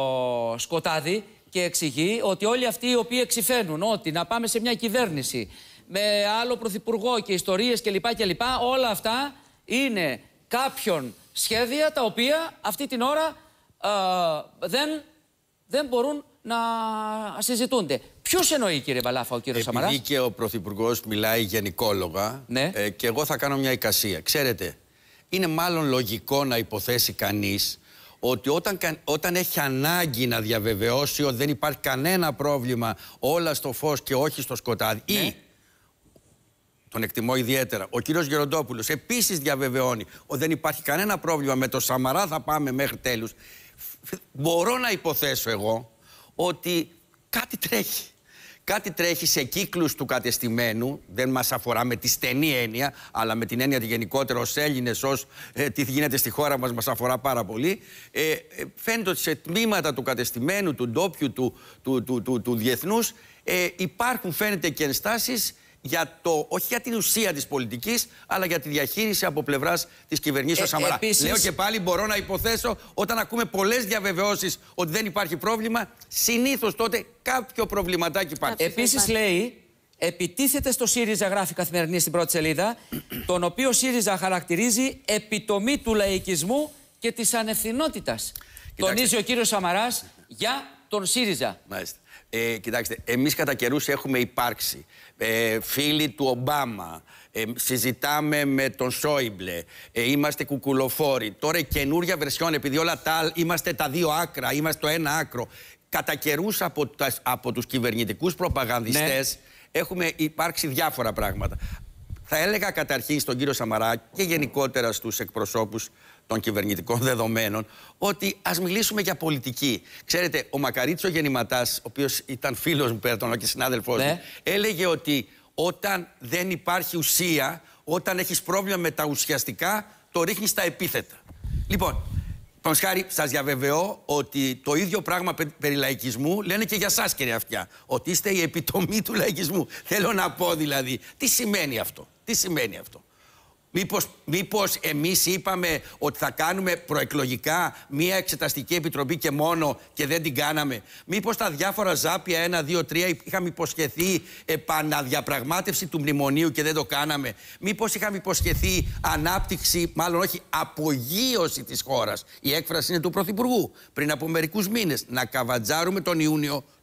ο, σκοτάδι και εξηγεί ότι όλοι αυτοί οι οποίοι εξηφαίνουν ότι να πάμε σε μια κυβέρνηση με άλλο Πρωθυπουργό και ιστορίες κλπ. κλπ. Όλα αυτά είναι κάποιον σχέδια τα οποία αυτή την ώρα α, δεν, δεν μπορούν να συζητούνται. Ποιος εννοεί, κύριε Μπαλάφα, ο κύριος Σαμαράς? Επειδή και ο Πρωθυπουργός μιλάει γενικόλογα, ναι. ε, και εγώ θα κάνω μια εικασία. Ξέρετε, είναι μάλλον λογικό να υποθέσει κανείς ότι όταν, όταν έχει ανάγκη να διαβεβαιώσει ότι δεν υπάρχει κανένα πρόβλημα, όλα στο φως και όχι στο σκοτάδι, ναι. ή, τον εκτιμώ ιδιαίτερα, ο κύριος Γεροντόπουλος επίσης διαβεβαιώνει ότι δεν υπάρχει κανένα πρόβλημα, με το Σαμαρά θα πάμε μέχρι τέλους, μπορώ να υποθέσω εγώ ότι κάτι τρέχει. Κάτι τρέχει σε κύκλους του κατεστημένου, δεν μας αφορά με τη στενή έννοια, αλλά με την έννοια τη γενικότερα ως Έλληνες, ως ε, τι γίνεται στη χώρα μας, μας αφορά πάρα πολύ. Ε, ε, φαίνεται ότι σε τμήματα του κατεστημένου, του ντόπιου, του, του, του, του, του διεθνούς, ε, υπάρχουν φαίνεται και ενστάσεις για το, όχι για την ουσία της πολιτικής, αλλά για τη διαχείριση από πλευράς της κυβερνήσεως ε, Σαμαρά. Επίσης... Λέω και πάλι, μπορώ να υποθέσω, όταν ακούμε πολλές διαβεβαιώσεις ότι δεν υπάρχει πρόβλημα, συνήθως τότε κάποιο προβληματάκι υπάρχει. Επίσης λέει, επιτίθεται στο ΣΥΡΙΖΑ, γράφει Καθημερινή στην πρώτη σελίδα, τον οποίο ΣΥΡΙΖΑ χαρακτηρίζει επιτομή του λαϊκισμού και της ανευθυνότητας. Τονίζει ο κύριος Σαμαράς για τον ΣΥΡΙΖΑ. Μάλιστα. Ε, κοιτάξτε, εμείς κατά καιρούς έχουμε υπάρξει ε, φίλοι του Ομπάμα, ε, συζητάμε με τον Σόιμπλε, ε, είμαστε κουκουλοφόροι. Τώρα η καινούρια βερσιόν, επειδή όλα τα είμαστε τα δύο άκρα, είμαστε το ένα άκρο, κατά καιρούς από, από τους κυβερνητικούς προπαγανδιστές ναι. έχουμε υπάρξει διάφορα πράγματα. Θα έλεγα καταρχήν στον κύριο Σαμαρά και γενικότερα στους εκπροσώπους των κυβερνητικών δεδομένων ότι ας μιλήσουμε για πολιτική. Ξέρετε, ο Μακαρίτσο Γεννηματάς, ο οποίος ήταν φίλος μου πέρα και συνάδελφός ναι. μου, έλεγε ότι όταν δεν υπάρχει ουσία, όταν έχεις πρόβλημα με τα ουσιαστικά, το ρίχνεις στα επίθετα. Λοιπόν, τον χάρη, σας διαβεβαιώ ότι το ίδιο πράγμα περί λαϊκισμού λένε και για σας, κύριε Αυτιά. Ότι είστε η επιτομή του λαϊκισμού. Θέλω να πω δηλαδή, τι σημαίνει αυτό. Τι σημαίνει αυτό. Μήπως, μήπως εμείς είπαμε ότι θα κάνουμε προεκλογικά μία εξεταστική επιτροπή και μόνο και δεν την κάναμε. Μήπως τα διάφορα ζάπια ένα, δύο, τρία είχαμε υποσχεθεί επαναδιαπραγμάτευση του μνημονίου και δεν το κάναμε. Μήπως είχαμε υποσχεθεί ανάπτυξη, μάλλον όχι απογείωση της χώρας. Η έκφραση είναι του Πρωθυπουργού πριν από μερικούς μήνες. Να καβατζάρουμε τον Ιούνιο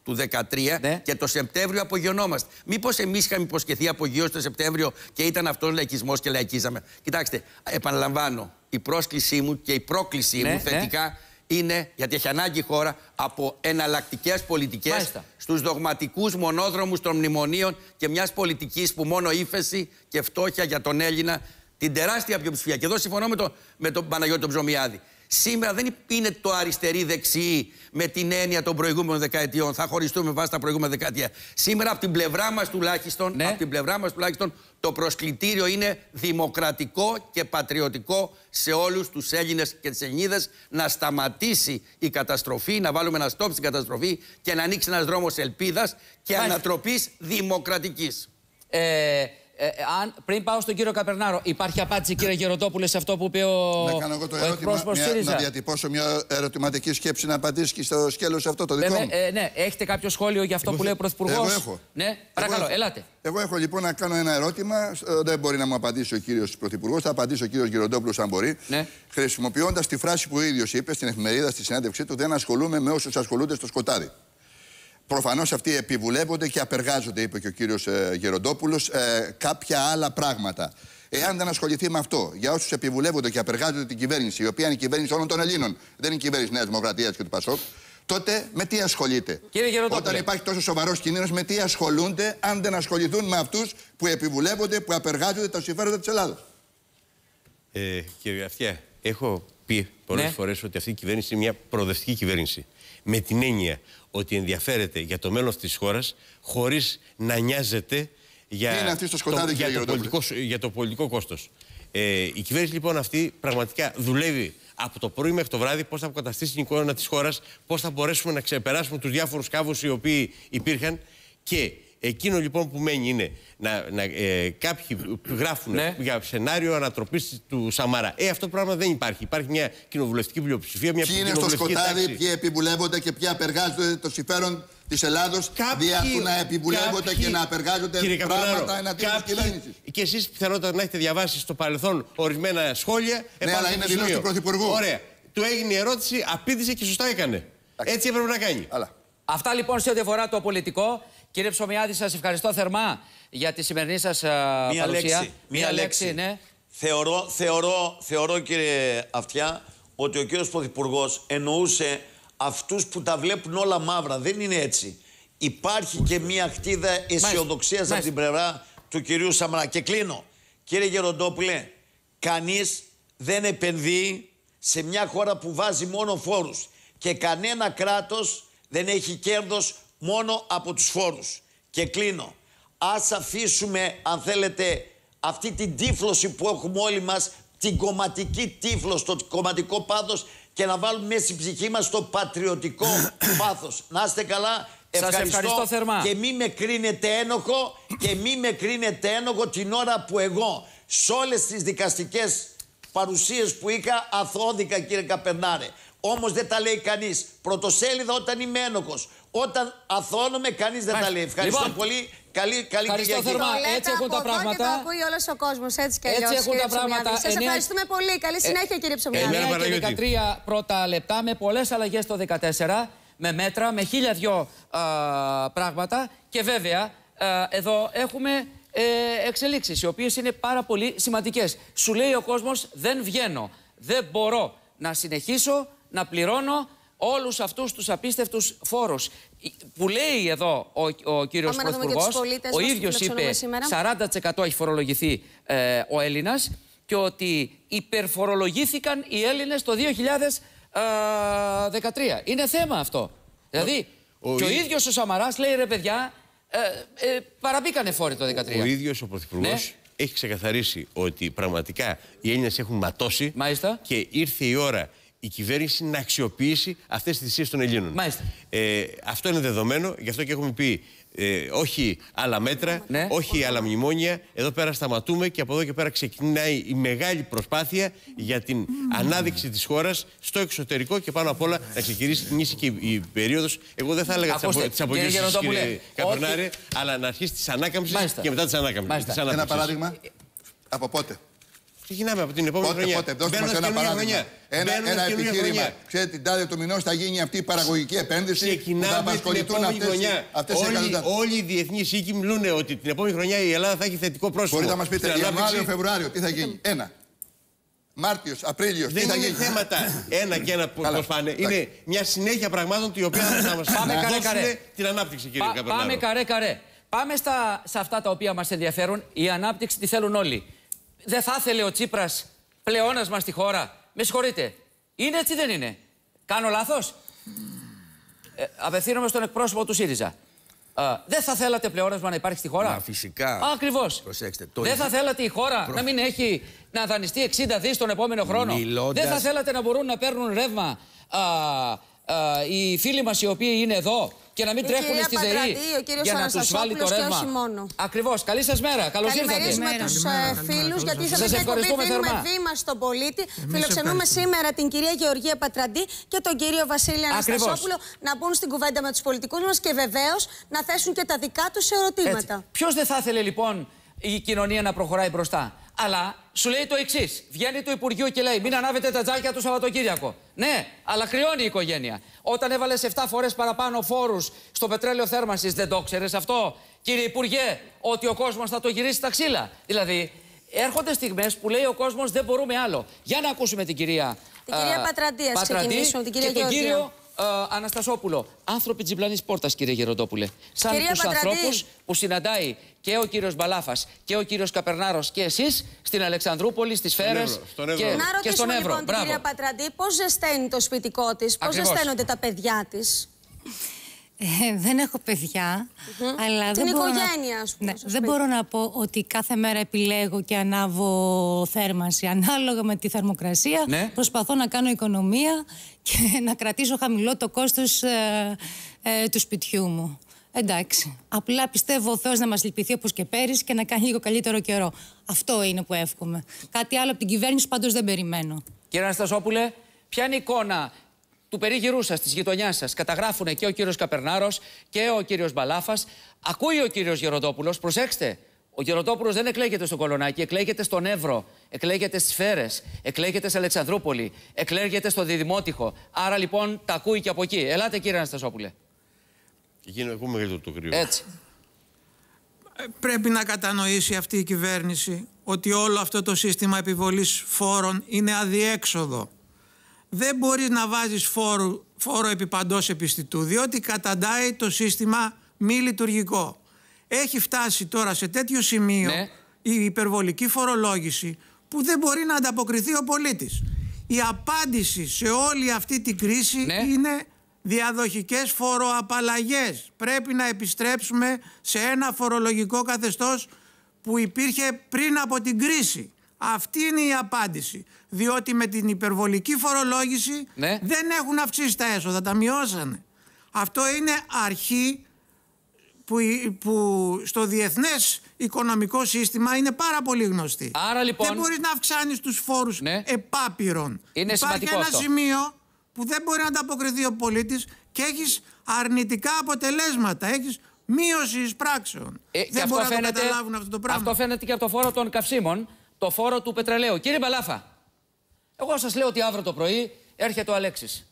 του δεκατρία ναι. και το Σεπτέμβριο απογειωνόμαστε. Μήπως εμείς είχαμε υποσχεθεί απογείωση το Σεπτέμβριο και ήταν αυτός λαϊκισμός και λαϊκίζαμε. Κοιτάξτε, επαναλαμβάνω, η πρόσκλησή μου και η πρόκλησή ναι, μου θετικά ναι. είναι, γιατί έχει ανάγκη η χώρα, από εναλλακτικές πολιτικές στους δογματικούς μονόδρομους των μνημονίων και μιας πολιτικής που μόνο ύφεση και φτώχεια για τον Έλληνα, την τεράστια πλειοψηφία. Και εδώ συμφωνώ με, το, με τον Παναγιώτη τον Ψωμιάδη. Σήμερα δεν είναι το αριστερή-δεξιή με την έννοια των προηγούμενων δεκαετιών. Θα χωριστούμε βάσει τα προηγούμενα δεκαετία. Σήμερα από την πλευρά μας τουλάχιστον, ναι. από την πλευρά μας τουλάχιστον το προσκλητήριο είναι δημοκρατικό και πατριωτικό σε όλους τους Έλληνες και τις Ελληνίδες να σταματήσει η καταστροφή, να βάλουμε ένα στόπ στην καταστροφή και να ανοίξει ένας δρόμος ελπίδας και Μάλιστα. ανατροπής δημοκρατικής. Ε... Ε, αν, πριν πάω στον κύριο Καπερνάρο, υπάρχει απάντηση, κύριε Γεροντόπουλε, σε αυτό που είπε ο, να κάνω εγώ το ερώτημα, μια, να διατυπώσω μια ερωτηματική σκέψη να απαντήσει και στο σκέλος αυτό το δικό ε, μου. Ε, ναι, έχετε κάποιο σχόλιο για αυτό εγώ, που λέει ο Πρωθυπουργός? Εγώ έχω. Ναι, παρακαλώ, εγώ, ελάτε. Εγώ έχω λοιπόν να κάνω ένα ερώτημα, δεν μπορεί να μου απαντήσει ο κύριος Πρωθυπουργός, θα απαντήσει ο κύριος Γεροντόπουλος αν μπορεί. Ναι. Χρησιμοποιώντας τη φράση που ο ίδιος είπε στην εφημερίδα, στη συνέντευξή του, δεν ασχολούμαι με όσους ασχολούνται στο σκοτάδι. Προφανώς αυτοί επιβουλεύονται και απεργάζονται, είπε και ο κύριος ε, Γεροντόπουλος, ε, κάποια άλλα πράγματα. Εάν δεν ασχοληθεί με αυτό, για όσους επιβουλεύονται και απεργάζονται την κυβέρνηση, η οποία είναι η κυβέρνηση όλων των Ελλήνων, δεν είναι η κυβέρνηση Νέας Δημοκρατίας και του Πασόκ, τότε με τι ασχολείται? Όταν υπάρχει τόσο σοβαρός κίνδυνος, με τι ασχολούνται, αν δεν ασχοληθούν με αυτούς που επιβουλεύονται, που απεργάζονται τα συμφέροντα της Ελλάδος? Ε, κύριε Αυτιά, έχω πει πολλές ναι. φορές ότι αυτή η κυβέρνηση είναι μια προοδευτική κυβέρνηση. Με την έννοια ότι ενδιαφέρεται για το μέλλον της χώρας χωρίς να νοιάζεται για, είναι αυτή στο σκοτάδι, το, για, το, πολιτικό, για το πολιτικό κόστος. Ε, η κυβέρνηση λοιπόν αυτή πραγματικά δουλεύει από το πρωί μέχρι το βράδυ πώς θα αποκαταστήσει την εικόνα της χώρας, πώς θα μπορέσουμε να ξεπεράσουμε τους διάφορους κάβους οι οποίοι υπήρχαν. Και εκείνο λοιπόν που μένει είναι να, να, ε, κάποιοι γράφουν ναι. για σενάριο ανατροπής του Σαμαρά. Ε, αυτό το πράγμα δεν υπάρχει. Υπάρχει μια κοινοβουλευτική πλειοψηφία, μια ποιοι είναι στο σκοτάδι, ποιοι επιβουλεύονται και ποιοι απεργάζονται το συμφέρον της Ελλάδος, δια του να επιβουλεύονται κάποιοι, και να απεργάζονται πράγματα εναντίον της κυβέρνησης. Και εσείς πιθανότατα να έχετε διαβάσει στο παρελθόν ορισμένα σχόλια. Ναι, αλλά είναι δηλώσεις του Πρωθυπουργού. Ωραία. Του έγινε η ερώτηση, απήντησε και σωστά έκανε. Έτσι έπρεπε να κάνει. Αλλά. Αυτά λοιπόν σε ό,τι αφορά το πολιτικό. Κύριε Ψωμιάδη, σας ευχαριστώ θερμά για τη σημερινή σας uh, μία παρουσία. Λέξη, μία λέξη. λέξη ναι. Θεωρώ, θεωρώ, θεωρώ, κύριε Αυτιά, ότι ο κύριος Πρωθυπουργός εννοούσε αυτούς που τα βλέπουν όλα μαύρα. Δεν είναι έτσι. Υπάρχει και μία χτίδα αισιοδοξίας από την πλευρά του κυρίου Σαμαρά. Και κλείνω. Κύριε Γεροντόπουλε, κανείς δεν επενδύει σε μια χώρα που βάζει μόνο φόρους. Και κανένα κράτος δεν έχει κέρδος μόνο από τους φόρους. Και κλείνω. Ας αφήσουμε, αν θέλετε, αυτή την τύφλωση που έχουμε όλοι μας, την κομματική τύφλωση, το κομματικό πάθος, και να βάλουμε μέσα στην ψυχή μας το πατριωτικό πάθος. Να είστε καλά. Ευχαριστώ. Σας ευχαριστώ θερμά. Και μη με κρίνετε ένοχο και μη με κρίνετε ένοχο την ώρα που εγώ σε όλες τις δικαστικές παρουσίες που είχα αθώδικα, κύριε Καπερνάρε. Όμως δεν τα λέει κανείς. Πρωτοσέλιδα όταν είμαι ένοχος. Όταν αθώνομαι, κανείς δεν τα λέει. Ευχαριστώ λοιπόν, πολύ. Καλή, καλή Ευχαριστώ θερμά. Έτσι έχουν τα πράγματα. Και το ακούει όλος ο κόσμος. Έτσι και αλλιώς. Έτσι έχουν τα πράγματα. Σας ευχαριστούμε πολύ. Καλή συνέχεια, κύριε Ψωμιάδη. εννιά και δεκατρία πρώτα λεπτά με πολλές αλλαγές το δεκατέσσερα. Με μέτρα, με χίλια δυο α, πράγματα. Και βέβαια, α, εδώ έχουμε ε, εξελίξεις, οι οποίες είναι πάρα πολύ σημαντικές. Σου λέει ο κόσμος, δεν βγαίνω. Δεν μπορώ να συνεχίσω να πληρώνω όλους αυτούς τους απίστευτους φόρους. Που λέει εδώ ο, ο κύριος Πρωθυπουργός, ο ίδιος είπε σαράντα τοις εκατό έχει φορολογηθεί ε, ο Έλληνας και ότι υπερφορολογήθηκαν οι Έλληνες το δύο χιλιάδες δεκατρία. Είναι θέμα αυτό. Δηλαδή, ο, και ο, ο ίδιος ο Σαμαράς λέει, ρε παιδιά, ε, ε, παραμπήκανε φόροι το δεκατρία. Ο ίδιος ο Πρωθυπουργός ναι. έχει ξεκαθαρίσει ότι πραγματικά οι Έλληνες έχουν ματώσει. Μάλιστα. Και ήρθε η ώρα η κυβέρνηση να αξιοποιήσει αυτές τις θυσίες των Ελλήνων. Μάλιστα. Ε, αυτό είναι δεδομένο, γι' αυτό και έχουμε πει ε, όχι άλλα μέτρα, ναι. όχι άλλα μνημόνια. Εδώ πέρα σταματούμε και από εδώ και πέρα ξεκινάει η μεγάλη προσπάθεια για την mm. ανάδειξη της χώρας στο εξωτερικό και πάνω απ' όλα να ξεκινήσει και η, η περίοδος. Εγώ δεν θα έλεγα τις απογείωσεις, κύριε Καπερνάρη, αλλά να αρχίσει τις ανάκαμψεις και μετά τις ανάκαμψης. Ένα παράδειγμα. Από πότε? Ξεκινάμε από την επόμενη χρονιά. Πότε, δώστε μας ένα παράδειγμα. Ένα, ένα επιχείρημα. Ξέρετε, την τάδε του μηνός θα γίνει αυτή η παραγωγική επένδυση. Ξεκινάμε που θα απασχοληθούν αυτές οι εκατοντάδες. Όλοι οι διεθνείς οίκοι μιλούν ότι την επόμενη χρονιά η Ελλάδα θα έχει θετικό πρόσωπο. Μπορείτε να μας πείτε Ιανουάριο-Φεβρουάριο τι θα γίνει? Ένα. Μάρτιος, Απρίλιος, τι θα γίνει? Δεν είναι θέματα ένα και ένα πώς πάνε. Είναι μια συνέχεια πραγμάτων η οποία θα μας δώσουν την ανάπτυξη, κύριε Καπερνάρο. Πάμε καρέ-καρέ. Πάμε στα, σε αυτά τα οποία μας ενδιαφέρουν. Η ανάπτυξη τη θέλουν όλοι. Δεν θα ήθελε ο Τσίπρας πλεόνασμα στη χώρα? Με συγχωρείτε. Είναι έτσι, δεν είναι? Κάνω λάθος? Ε, απευθύνομαι στον εκπρόσωπο του ΣΥΡΙΖΑ. Ε, δεν θα θέλατε πλεόνασμα να υπάρχει στη χώρα? Μα, φυσικά. Ακριβώς. Προσέξτε. Δεν θα θέλατε η χώρα Προ... να μην έχει, να δανειστεί εξήντα δις τον επόμενο χρόνο? Μιλώντας... Δεν θα θέλατε να μπορούν να παίρνουν ρεύμα α, α, οι φίλοι μας οι οποίοι είναι εδώ και να μην η τρέχουν στη ΔΕΗ για να τους βάλει το ρεύμα? Ακριβώς. Καλή σας μέρα. Καλώς ήρθατε. Καλημερίζουμε τους φίλους, γιατί σε αυτή την εκπομπή δίνουμε βήμα στον πολίτη. Φιλοξενούμε σήμερα την κυρία Γεωργία Πατραντή και τον κύριο Βασίλη Αναστασόπουλο να μπουν στην κουβέντα με τους πολιτικούς μας και βεβαίως να θέσουν και τα δικά τους ερωτήματα. Ποιος δεν θα ήθελε λοιπόν η κοινωνία να προχωράει μπροστά? Αλλά σου λέει το εξής. Βγαίνει του Υπουργείου και λέει: μην ανάβετε τα τζάκια το Σαββατοκύριακο. Ναι, αλλά κρυώνει η οικογένεια. Όταν έβαλες επτά φορές παραπάνω φόρους στο πετρέλαιο θέρμανσης, δεν το ξέρεις αυτό, κύριε Υπουργέ, ότι ο κόσμος θα το γυρίσει τα ξύλα? Δηλαδή, έρχονται στιγμές που λέει ο κόσμος δεν μπορούμε άλλο. Για να ακούσουμε την κυρία Την κυρία α, Πατραντή, ας ξεκινήσουμε. Την κυρία και τον κύριο Uh, Αναστασόπουλο. Άνθρωποι τζιμπλανής πόρτας, κύριε Γεροντόπουλε. Σαν κυρία τους Πατραντή. ανθρώπους που συναντάει και ο κύριος Μπαλάφας και ο κύριος Καπερνάρος και εσείς στην Αλεξανδρούπολη, στις Φέρες και, και στον Εύρο. Λοιπόν, την κυρία Πατραντή, πώς ζεσταίνει το σπιτικό της, πώς ζεσταίνονται τα παιδιά της? Ε, δεν έχω παιδιά, mm-hmm. αλλά την δεν, οικογένεια, μπορώ ας πούμε, να... ναι, δεν μπορώ να πω ότι κάθε μέρα επιλέγω και ανάβω θέρμανση ανάλογα με τη θερμοκρασία. Ναι. Προσπαθώ να κάνω οικονομία και να κρατήσω χαμηλό το κόστος ε, ε, του σπιτιού μου. Εντάξει. Απλά πιστεύω ο Θεός να μας λυπηθεί όπως και πέρυσι και να κάνει λίγο καλύτερο καιρό. Αυτό είναι που εύχομαι. Κάτι άλλο από την κυβέρνηση πάντως δεν περιμένω. Κύριε Αναστασόπουλε, ποια είναι η εικόνα του περίγυρού σας, της γειτονιάς σας? Καταγράφουν και ο κύριος Καπερνάρος και ο κύριος Μπαλάφας. Ακούει ο κύριος Γεροντόπουλος. Προσέξτε, ο Γεροντόπουλος δεν εκλέγεται στο Κολονάκι, εκλέγεται στον Εύρο, εκλέγεται στις Φέρες, εκλέγεται σε Αλεξανδρούπολη, εκλέγεται στο Διδημότυχο. Άρα λοιπόν τα ακούει και από εκεί. Ελάτε, κύριε Αναστασόπουλε. Εκείνο ακούμε μεγαλύτερο το κρύο. Έτσι. Πρέπει να κατανοήσει αυτή η κυβέρνηση ότι όλο αυτό το σύστημα επιβολής φόρων είναι αδιέξοδο. Δεν μπορείς να βάζεις φόρο, φόρο επί παντός επιστητού, διότι καταντάει το σύστημα μη λειτουργικό. Έχει φτάσει τώρα σε τέτοιο σημείο ναι. η υπερβολική φορολόγηση που δεν μπορεί να ανταποκριθεί ο πολίτης. Η απάντηση σε όλη αυτή την κρίση ναι. είναι διαδοχικές φοροαπαλλαγές. Πρέπει να επιστρέψουμε σε ένα φορολογικό καθεστώς που υπήρχε πριν από την κρίση. Αυτή είναι η απάντηση. Διότι με την υπερβολική φορολόγηση ναι. δεν έχουν αυξήσει τα έσοδα, τα μειώσανε. Αυτό είναι αρχή που, που στο διεθνές οικονομικό σύστημα είναι πάρα πολύ γνωστή. Άρα, λοιπόν, δεν μπορείς να αυξάνεις τους φόρους ναι. επάπειρον. Είναι Υπάρχει ένα αυτό. σημείο που δεν μπορεί να ανταποκριθεί ο πολίτης και έχεις αρνητικά αποτελέσματα. Έχεις μείωση εισπράξεων. Ε, δεν μπορούν να το καταλάβουν αυτό το πράγμα. Αυτό φαίνεται και από το φόρο των καυσίμων, το φόρο του πετρελαίου. Κύριε Μπαλάφα, εγώ σας λέω ότι αύριο το πρωί έρχεται ο Αλέξης.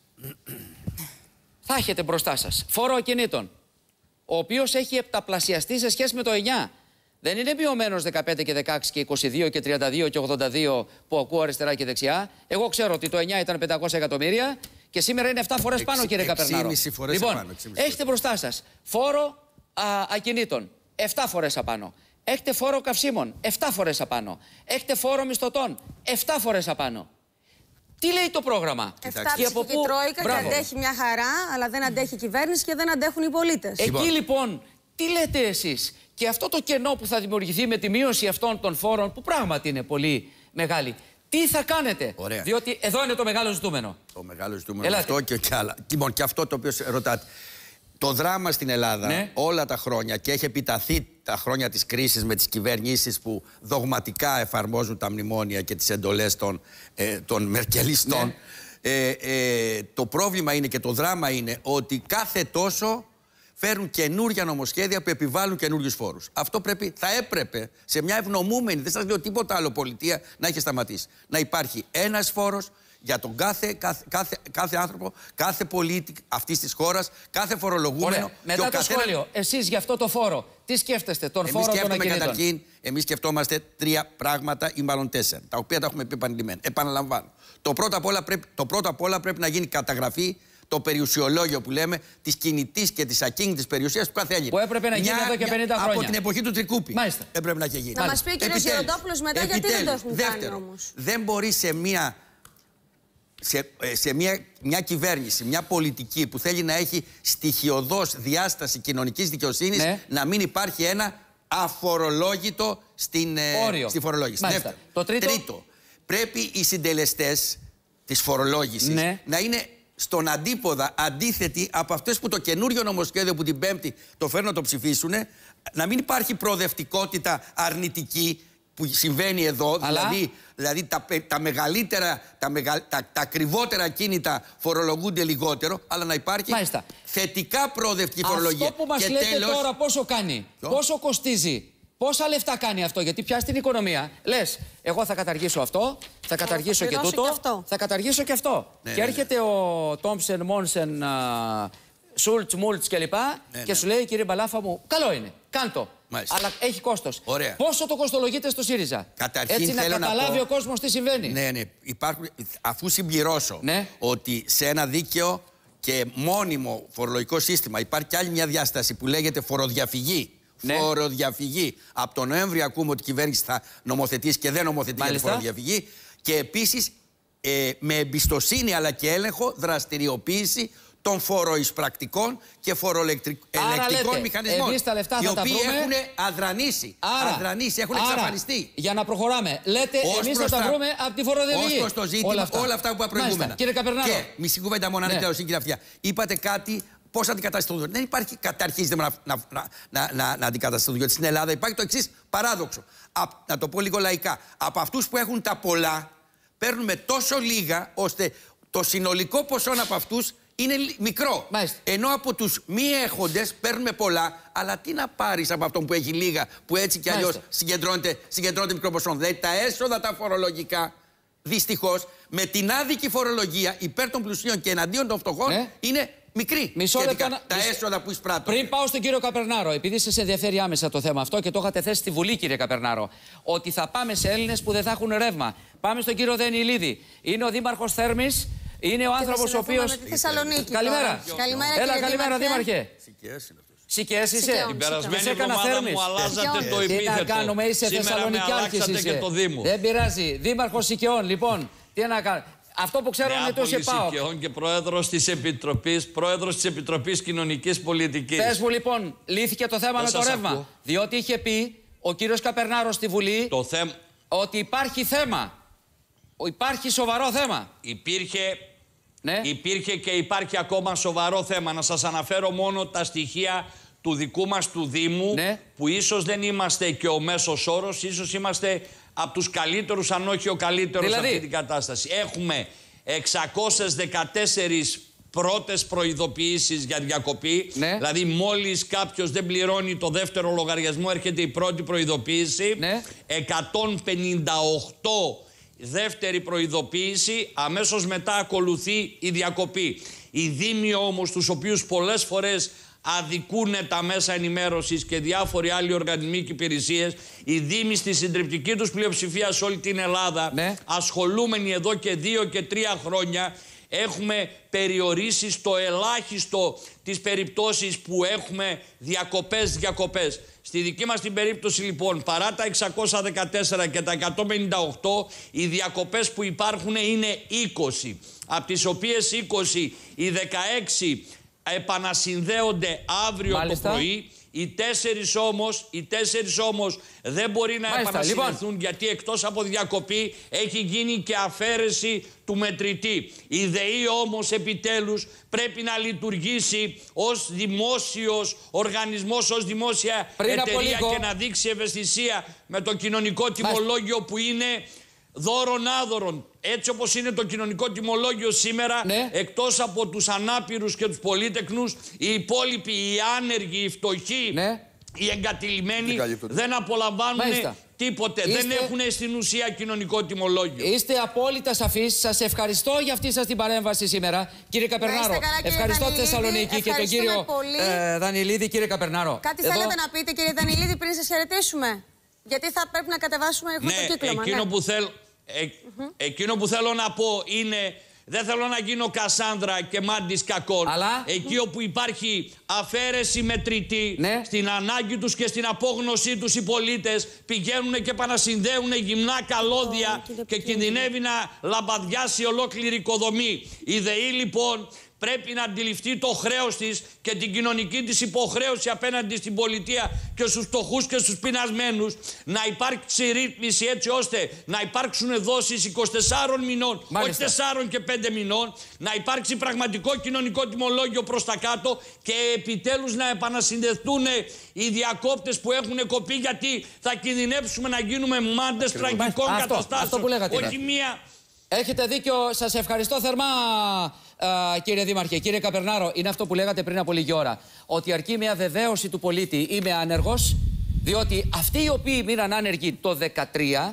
Θα έχετε μπροστά σας φόρο ακινήτων, ο οποίος έχει επταπλασιαστεί σε σχέση με το εννιά. Δεν είναι μειωμένος δεκαπέντε και δεκαέξι και είκοσι δύο και τριάντα δύο και ογδόντα δύο που ακούω αριστερά και δεξιά. Εγώ ξέρω ότι το εννιά ήταν πεντακόσια εκατομμύρια και σήμερα είναι επτά φορές πάνω, κύριε Καπερνάρο. Λοιπόν, πάνω, έχετε μπροστά σας φόρο α, ακινήτων, επτά φορές απάνω. Έχετε φόρο καυσίμων, επτά φορές απάνω. Έχετε φόρο μισθωτών, επτά φορές απάνω. Τι λέει το πρόγραμμα? Εφτά και από πού... Τρόικα και αντέχει μια χαρά, αλλά δεν αντέχει η κυβέρνηση και δεν αντέχουν οι πολίτες. Εκεί λοιπόν, τι λέτε εσείς? Και αυτό το κενό που θα δημιουργηθεί με τη μείωση αυτών των φόρων, που πράγματι είναι πολύ μεγάλη, τι θα κάνετε? Ωραία. Διότι εδώ είναι το μεγάλο ζητούμενο. Το μεγάλο ζητούμενο αυτό και, και άλλα. Λοιπόν, και αυτό το οποίο ρωτάτε. Το δράμα στην Ελλάδα ναι. όλα τα χρόνια, και έχει επιταθεί τα χρόνια της κρίσης με τις κυβερνήσεις που δογματικά εφαρμόζουν τα μνημόνια και τις εντολές των, ε, των μερκελιστών. Ναι. Ε, ε, το πρόβλημα είναι και το δράμα είναι ότι κάθε τόσο φέρουν καινούργια νομοσχέδια που επιβάλλουν καινούριους φόρους. Αυτό πρέπει, θα έπρεπε σε μια ευνομούμενη, δεν σας λέω τίποτα άλλο, πολιτεία να έχει σταματήσει. Να υπάρχει ένας φόρος για τον κάθε, κάθε, κάθε, κάθε άνθρωπο, κάθε πολίτη αυτής της χώρας, κάθε φορολογούμενο. Ωραία. Μετά το καθένα... σχόλιο, εσείς για αυτό το φόρο, τι σκέφτεστε, τον εμείς φόρο των ακινήτων? Καταρχήν, εμείς σκεφτόμαστε τρία πράγματα ή μάλλον τέσσερα, τα οποία τα έχουμε πει επανειλημμένα. Επαναλαμβάνω. Το πρώτο απ' όλα πρέπει, το πρώτο απ' όλα πρέπει να γίνει καταγραφή, το περιουσιολόγιο που λέμε, της κινητής και της ακίνητης περιουσίας του κάθε Έλληνα. Που έπρεπε να γίνει μια, εδώ και πενήντα χρόνια. Από την εποχή του Τρικούπη. Μάλιστα. Έπρεπε να έχει γίνει. Θα μας πει ο κ. Γεροντόπουλος μετά επιτέλους, γιατί δεν το έχουν δεύτερο, κάνει όμως. Δεν μπορεί σε μια... σε, σε μια, μια κυβέρνηση, μια πολιτική που θέλει να έχει στοιχειωδώς διάσταση κοινωνικής δικαιοσύνης, ναι, να μην υπάρχει ένα αφορολόγητο στην, στη φορολόγηση. Δεύτερο. Το τρίτο. Τρίτο, πρέπει οι συντελεστές της φορολόγησης, ναι, να είναι στον αντίποδα αντίθετοι από αυτές που το καινούριο νομοσχέδιο που την Πέμπτη το φέρνουν να το ψηφίσουν, να μην υπάρχει προοδευτικότητα αρνητική που συμβαίνει εδώ, αλλά... δηλαδή, δηλαδή τα, τα μεγαλύτερα, τα, μεγα, τα, τα ακριβότερα κίνητα φορολογούνται λιγότερο, αλλά να υπάρχει Μάλιστα. θετικά προοδευτική φορολογία. Αυτό που μας λέτε τέλος... τώρα πόσο κάνει, Ποιο? πόσο κοστίζει, πόσα λεφτά κάνει αυτό, γιατί πια στην οικονομία λες, εγώ θα καταργήσω αυτό, θα καταργήσω και τούτο, και θα καταργήσω και αυτό. Ναι, και ναι, έρχεται ναι. ο Τόμψεν, Μόνσεν, Σούλτς, Μούλτς κλπ. Ναι, και ναι. σου λέει, κύριε Μπαλάφα μου, καλό είναι, κάντο. Μάλιστα. Αλλά έχει κόστος. Ωραία. Πόσο το κοστολογείτε στο ΣΥΡΙΖΑ? Καταρχήν, έτσι να καταλάβει να πω... ο κόσμος τι συμβαίνει. Ναι, ναι. Υπάρχουν... Αφού συμπληρώσω ναι. ότι σε ένα δίκαιο και μόνιμο φορολογικό σύστημα υπάρχει και άλλη μια διάσταση που λέγεται φοροδιαφυγή. Ναι. Φοροδιαφυγή. Από τον Νοέμβριο ακούμε ότι η κυβέρνηση θα νομοθετήσει και δεν νομοθετεί για τη φοροδιαφυγή. Και επίσης ε, με εμπιστοσύνη αλλά και έλεγχο δραστηριοποίηση των φοροεισπρακτικών και φοροελεκτρικών μηχανισμών. Τα λεφτά οι θα οποίοι τα βρούμε. έχουν αδρανήσει, άρα, αδρανήσει, έχουν άρα, εξαφανιστεί. Για να προχωράμε, λέτε εμείς θα τα βρούμε από τη φοροδιαφυγή. Ως προς το ζήτημα, όλα αυτά, όλα αυτά που είπα προηγούμενα. Κύριε Καπερνάρο. Και μισή κουβέντα μόνο, αν ναι. κύριε Αυτιά. Είπατε κάτι. Πώς αντικαταστούν. Δεν υπάρχει καταρχήν να, να, να, να, να, να αντικαταστούν. Γιατί στην Ελλάδα υπάρχει το εξής παράδοξο. Α, να το πω λίγο λαϊκά. Από αυτούς που έχουν τα πολλά, παίρνουμε τόσο λίγα, ώστε το συνολικό ποσό από αυτούς είναι μικρό. Μάλιστα. Ενώ από τους μη έχοντες παίρνουμε πολλά, αλλά τι να πάρεις από αυτόν που έχει λίγα, που έτσι κι αλλιώς συγκεντρώνεται, συγκεντρώνεται μικρό ποσό. Δηλαδή τα έσοδα τα φορολογικά, δυστυχώς, με την άδικη φορολογία υπέρ των πλουσίων και εναντίον των φτωχών, ναι. είναι μικρή. Μισό λεπτό να... Τα έσοδα που εισπράττουν. Πριν πάω στον κύριο Καπερνάρο, επειδή σας ενδιαφέρει άμεσα το θέμα αυτό και το είχατε θέσει στη Βουλή, κύριε Καπερνάρο, ότι θα πάμε σε Έλληνες που δεν θα έχουν ρεύμα. Πάμε στον κύριο Δενιλίδη. Είναι ο δήμαρχος Θέρμης. Είναι ο άνθρωπος ο οποίος. Καλημέρα. Καλημέρα. Έλα, καλημέρα, δήμαρχε. Σικιές είσαι. Την περασμένη εβδομάδα μου αλλάζατε το επίθετο. Τι να κάνουμε, είσαι Θεσσαλονικιάρχης είσαι. Δεν πειράζει. Δήμαρχος Σικιών, λοιπόν. Τι να κάνουμε. Αυτό που ξέρω είναι το ΣΕΠΑΟ. Και πρόεδρος της Επιτροπής, πρόεδρος της Επιτροπής Κοινωνικής Πολιτικής. Πες μου λοιπόν, λύθηκε το θέμα με το ρεύμα. Ακούω. Διότι είχε πει ο κύριος Καπερνάρος στη Βουλή το θέμα... ότι υπάρχει θέμα. Υπάρχει σοβαρό θέμα. Υπήρχε, ναι. υπήρχε και υπάρχει ακόμα σοβαρό θέμα. Να σας αναφέρω μόνο τα στοιχεία του δικού μας του Δήμου, ναι. που ίσως δεν είμαστε και ο μέσος όρος, ίσως είμαστε από τους καλύτερους, αν όχι ο καλύτερος, δηλαδή, σε αυτή την κατάσταση. Έχουμε εξακόσιες δεκατέσσερις πρώτες προειδοποιήσεις για διακοπή. Ναι. Δηλαδή μόλις κάποιος δεν πληρώνει το δεύτερο λογαριασμό έρχεται η πρώτη προειδοποίηση. Ναι. εκατόν πενήντα οκτώ δεύτερη προειδοποίηση, αμέσως μετά ακολουθεί η διακοπή. Οι δήμοι όμως, τους οποίους πολλές φορές αδικούν τα μέσα ενημέρωσης και διάφοροι άλλοι οργανισμοί και υπηρεσίες, οι δήμοι στη συντριπτική τους πλειοψηφία σε όλη την Ελλάδα, ναι. ασχολούμενοι εδώ και δύο και τρία χρόνια, έχουμε περιορίσει στο ελάχιστο τις περιπτώσεις που έχουμε διακοπές διακοπές. Στη δική μας την περίπτωση λοιπόν, παρά τα εξακόσια δεκατέσσερα και τα εκατόν πενήντα οκτώ, οι διακοπές που υπάρχουν είναι είκοσι, από τις οποίες είκοσι, οι δεκαέξι επανασυνδέονται αύριο Μάλιστα. το πρωί. Οι τέσσερις όμως, οι τέσσερις όμως δεν μπορεί να Μάλιστα, επανασυνδεθούν λοιπόν. γιατί εκτός από διακοπή έχει γίνει και αφαίρεση του μετρητή. Η ΔΕΗ όμως επιτέλους πρέπει να λειτουργήσει ως δημόσιος οργανισμός, ως δημόσια Πριν εταιρεία και να δείξει ευαισθησία με το κοινωνικό τιμολόγιο που είναι δώρων άδωρων, έτσι όπως είναι το κοινωνικό τιμολόγιο σήμερα, ναι. εκτός από τους ανάπηρους και τους πολύτεκνους, οι υπόλοιποι, οι άνεργοι, οι φτωχοί, ναι. οι εγκατηλημένοι δεν απολαμβάνουν Μάλιστα. τίποτε. Είστε... Δεν έχουν στην ουσία κοινωνικό τιμολόγιο. Είστε απόλυτα σαφείς. Σας ευχαριστώ για αυτή σας την παρέμβαση σήμερα, κύριε Καπερνάρο. Καλά, κύριε ευχαριστώ τη Θεσσαλονίκη και τον κύριο ε, Δανειλίδη. Κύριε Καπερνάρο. Κάτι Εδώ... θέλετε να πείτε, κύριε Δανειλίδη, πριν σας χαιρετήσουμε? Γιατί θα πρέπει να κατεβάσουμε αυτό ναι, το κύκλωμα. Εκείνο, ναι. που θέλ, ε, mm-hmm. εκείνο που θέλω να πω είναι... Δεν θέλω να γίνω Κασάνδρα και Μάντης κακών. Αλλά... Εκεί όπου υπάρχει αφαίρεση μετρητή, ναι. στην ανάγκη τους και στην απόγνωσή τους οι πολίτες πηγαίνουν και επανασυνδέουν γυμνά καλώδια oh, και κινδυνεύει να λαμπαδιάσει ολόκληρη οικοδομή. Η ΔΕΗ λοιπόν πρέπει να αντιληφθεί το χρέος της και την κοινωνική της υποχρέωση απέναντι στην πολιτεία και στους φτωχούς και στους πεινασμένους, να υπάρξει ρύθμιση έτσι ώστε να υπάρξουν δόσεις είκοσι τεσσάρων μηνών, Μάλιστα. όχι τεσσάρων και πέντε μηνών, να υπάρξει πραγματικό κοινωνικό τιμολόγιο προς τα κάτω και επιτέλους να επανασυνδεθούν οι διακόπτες που έχουν κοπεί, γιατί θα κινδυνεύσουμε να γίνουμε μάντες τραγικών καταστάσεων. Όχι μία... Έχετε δίκιο. Σας ευχαριστώ θερμά, α, κύριε Δήμαρχε. Κύριε Καπερνάρο, είναι αυτό που λέγατε πριν από λίγη ώρα. Ότι αρκεί μια βεβαίωση του πολίτη, είμαι άνεργος, διότι αυτοί οι οποίοι μείναν άνεργοι το δεκατρία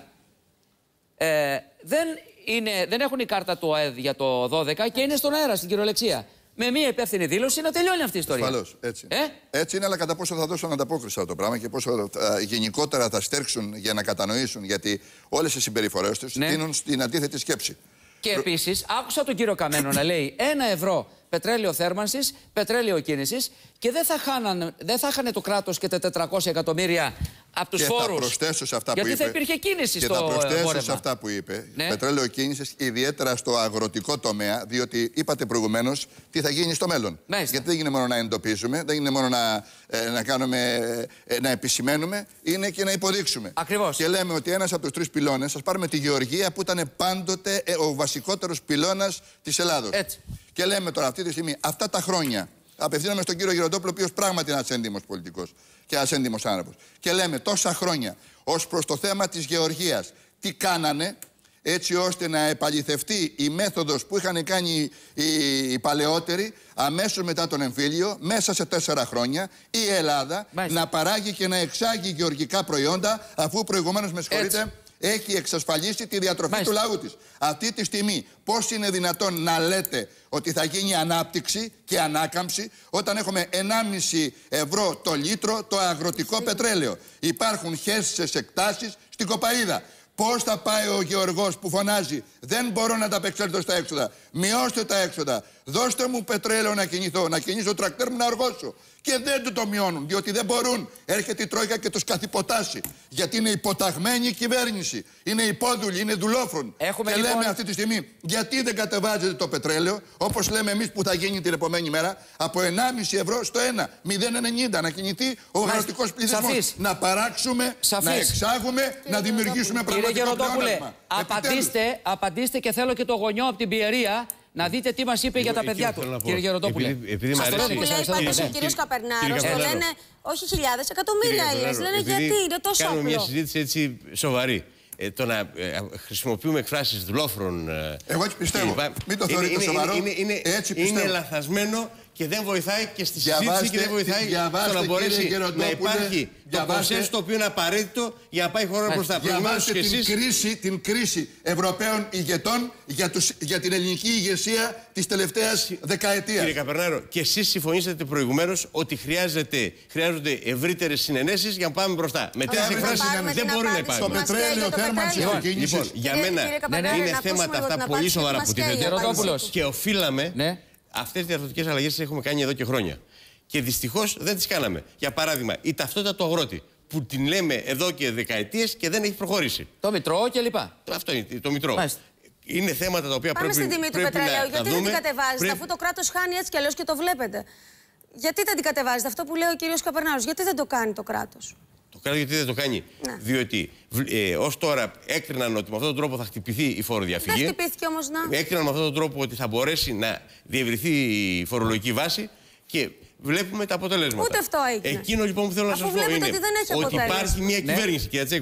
ε, δεν, είναι, δεν έχουν η κάρτα του ΑΕΔ για το δώδεκα και είναι στον αέρα, στην κυριολεξία. Με μια υπεύθυνη δήλωση να τελειώνει αυτή η ιστορία. Ασφαλώς, έτσι. Ε? Έτσι είναι, αλλά κατά πόσο θα δώσουν ανταπόκριση σε αυτό το πράγμα και πόσο α, γενικότερα θα στέρξουν για να κατανοήσουν, γιατί όλες οι συμπεριφορές τους ναι. δίνουν στην αντίθετη σκέψη. Και επίσης, άκουσα τον κύριο Καμένο να λέει ένα ευρώ πετρέλαιο θέρμανσης, πετρέλαιο κίνησης και δεν θα, χάναν, δεν θα χάνε το κράτος και τα τετρακόσια εκατομμύρια από τους φόρους. Και θα προσθέσω σε αυτά γιατί που είπε. Θα υπήρχε κίνηση και στο θα προσθέσω βόρευμα. σε αυτά που είπε. Ναι. Πετρέλαιο κίνησης, ιδιαίτερα στο αγροτικό τομέα, διότι είπατε προηγουμένως τι θα γίνει στο μέλλον. Μάλιστα. Γιατί δεν είναι μόνο να εντοπίζουμε, δεν είναι μόνο να, ε, να, κάνουμε, ε, να επισημαίνουμε, είναι και να υποδείξουμε. Ακριβώς. Και λέμε ότι ένας από τους τρεις πυλώνες, ας πάρουμε τη γεωργία που ήταν πάντοτε ε, ο βασικότερος πυλώνας της Ελλάδος. Έτσι. Και λέμε τώρα αυτή τη στιγμή, αυτά τα χρόνια, απευθύνομαι στον κύριο Γεροντόπουλο, ο οποίος πράγματι είναι ένας έντιμος πολιτικός και ένας έντιμος άνθρωπος. Και λέμε τόσα χρόνια ως προς το θέμα της γεωργίας, τι κάνανε έτσι ώστε να επαληθευτεί η μέθοδος που είχαν κάνει οι, οι παλαιότεροι αμέσως μετά τον εμφύλιο, μέσα σε τέσσερα χρόνια, η Ελλάδα Μάλιστα. να παράγει και να εξάγει γεωργικά προϊόντα, αφού προηγουμένως, με συγχωρείτε, έτσι. έχει εξασφαλίσει τη διατροφή Μάλιστα. του λαού της. Αυτή τη στιγμή πώς είναι δυνατόν να λέτε ότι θα γίνει ανάπτυξη και ανάκαμψη όταν έχουμε ενάμιση ευρώ το λίτρο το αγροτικό πετρέλαιο. Υπάρχουν χέστες εκτάσεις στην Κοπαΐδα. Πώς θα πάει ο γεωργός που φωνάζει δεν μπορώ να τα απεξέλθω στα έξοδα? Μειώστε τα έξοδα. Δώστε μου πετρέλαιο να κινηθώ, να κινήσω το τρακτέρ μου να αργώσω. Και δεν του το μειώνουν, διότι δεν μπορούν. Έρχεται η Τρόικα και τους καθυποτάσει. Γιατί είναι υποταγμένη η κυβέρνηση. Είναι υπόδουλοι, είναι δουλόφρον. Έχουμε και λοιπόν... λέμε αυτή τη στιγμή, γιατί δεν κατεβάζετε το πετρέλαιο, όπως λέμε εμείς που θα γίνει την επόμενη μέρα, από ενάμιση ευρώ στο ένα, μηδέν ενενήντα, να κινηθεί ο αγροτικός πληθυσμός. Να παράξουμε, Σαφής. να εξάγουμε, να δημιουργήσουμε πραγματικό πλεόνασμα. Απαντήστε, απαντήστε και θέλω και το γονιό από την Πιερία. Να δείτε τι μας είπε για τα παιδιά του, κύριε Γεροντόπουλε. Αυτό που λέει πάντως ο κύριος Καπερνάρος, το λένε όχι χιλιάδες, εκατομμύρια Έλληνες. Λένε γιατί είναι τόσο απλό. Κάνουμε μια συζήτηση έτσι σοβαρή. Ε, το να ε, χρησιμοποιούμε εκφράσεις δουλόφρων. Ε, Εγώ έτσι πιστεύω. Και Μην το θεωρείτε είναι, σοβαρό. Είναι, είναι, έτσι είναι λαθασμένο και δεν βοηθάει και στη συζήτηση και δεν βοηθάει στο να μπορέσει να υπάρχει το κονσένσους το οποίο είναι απαραίτητο για να πάει η χώρα προς τα πίσω. Διαβάστε την, εσείς... κρίση, την κρίση Ευρωπαίων ηγετών για, τους, για την ελληνική ηγεσία της τελευταίας δεκαετίας. Κύριε Καπερνάρο, και εσείς συμφωνήσατε προηγουμένως ότι χρειάζεται, χρειάζονται ευρύτερες συνενέσεις για να πάμε μπροστά. Με τέτοιες εκφράσεις δεν μπορεί να υπάρχει. Το πετρέλαιο, θέρμανση, αυτοκίνησης. Λοιπόν, για μένα είναι θέματα αυτά πολύ σοβαρά που τίθεται και οφείλαμε. Αυτές τις διαρθρωτικές αλλαγές τις έχουμε κάνει εδώ και χρόνια. Και δυστυχώς δεν τις κάναμε. Για παράδειγμα, η ταυτότητα του αγρότη, που την λέμε εδώ και δεκαετίες και δεν έχει προχωρήσει. Το Μητρό κλπ. Αυτό είναι το Μητρό. Μάλιστα. Είναι θέματα τα οποία Πάμε πρέπει, στην τιμή του πετρελαίου. Γιατί δεν την κατεβάζετε, πρέπει... αφού το κράτος χάνει έτσι κι αλλιώς και το βλέπετε? Γιατί δεν την κατεβάζετε, αυτό που λέει ο κύριος Καπερνάρος? Γιατί δεν το κάνει το κράτος? Το κράτος γιατί δεν το κάνει? Ναι. Διότι ε, ως τώρα έκριναν ότι με αυτόν τον τρόπο θα χτυπηθεί η φοροδιαφυγή. Δεν χτυπήθηκε όμως, να. Έκριναν με αυτόν τον τρόπο ότι θα μπορέσει να διευρυθεί η φορολογική βάση και βλέπουμε τα αποτελέσματα. Ούτε αυτό έγινε. Εκείνο λοιπόν που θέλω Αφού να σας πω είναι ότι, ότι υπάρχει μια κυβέρνηση, ναι. κυρία Τσέγκου,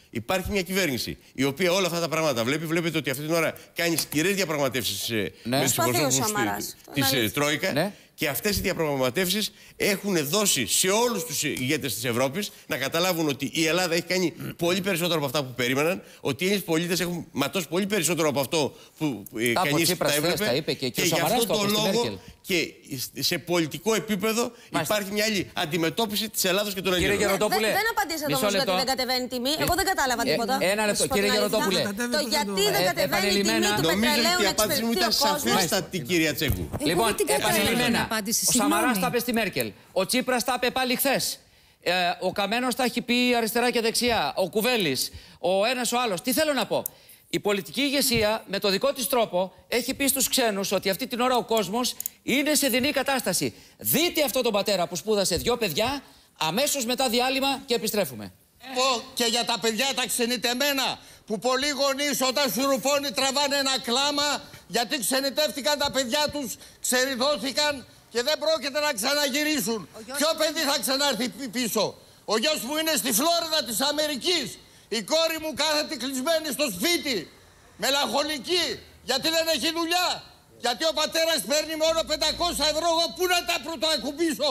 Υπάρχει μια κυβέρνηση η οποία όλα αυτά τα πράγματα βλέπει. Βλέπετε ότι αυτή την ώρα κάνει σκληρές διαπραγματεύσεις ναι. με τους οικονομικούς της Τρόικα. Ναι. Και αυτές οι διαπραγματεύσεις έχουν δώσει σε όλους τους ηγέτες της Ευρώπης να καταλάβουν ότι η Ελλάδα έχει κάνει πολύ περισσότερο από αυτά που περίμεναν, ότι οι Έλληνες πολίτες έχουν ματώσει πολύ περισσότερο από αυτό που κανείς τα έβλεπε. Τα είπε και, και, και για αυτόν τον λόγο και σε πολιτικό επίπεδο Μάλιστα. υπάρχει μια άλλη αντιμετώπιση της Ελλάδος και των Ελλήνων. Δεν, δεν απαντήσατε όμως γιατί δεν κατεβαίνει τιμή. Εγώ δεν κατάλαβα τίποτα. Ένα λεπτό, κύριε Γεροτόπουλε. Το γιατί δεν κατεβαίνει η τιμή του πετρελαίου να εξυπηρετεί ο κόσμος. Σαφέστατη, κυρία Τσέγκου. Λοιπόν, επανειλημμένα. Ο Σαμαράς τα είπε στη Μέρκελ. Ο Τσίπρας τα είπε πάλι χθες. Ε, ο Καμένος τα έχει πει αριστερά και δεξιά. Ο Κουβέλης. Ο ένας ο άλλος. Τι θέλω να πω. Η πολιτική ηγεσία με το δικό της τρόπο έχει πει στους ξένους ότι αυτή την ώρα ο κόσμος είναι σε δεινή κατάσταση. Δείτε αυτόν τον πατέρα που σπούδασε δυο παιδιά, αμέσως μετά διάλειμμα και επιστρέφουμε. Και για τα παιδιά τα ξενιτεμένα που πολλοί γονείς όταν σουρουπώνει τραβάνε ένα κλάμα γιατί ξενιτεύτηκαν τα παιδιά τους, ξεριδώθηκαν και δεν πρόκειται να ξαναγυρίσουν. Ποιο παιδί θα ξανάρθει πίσω? Ο γιος μου είναι στη Φλόριδα της Αμερικής. Η κόρη μου κάθεται κλεισμένη στο σπίτι, μελαγχολική, γιατί δεν έχει δουλειά. Γιατί ο πατέρας παίρνει μόνο πεντακόσια ευρώ, εγώ πού να τα πρωτοακουμπήσω?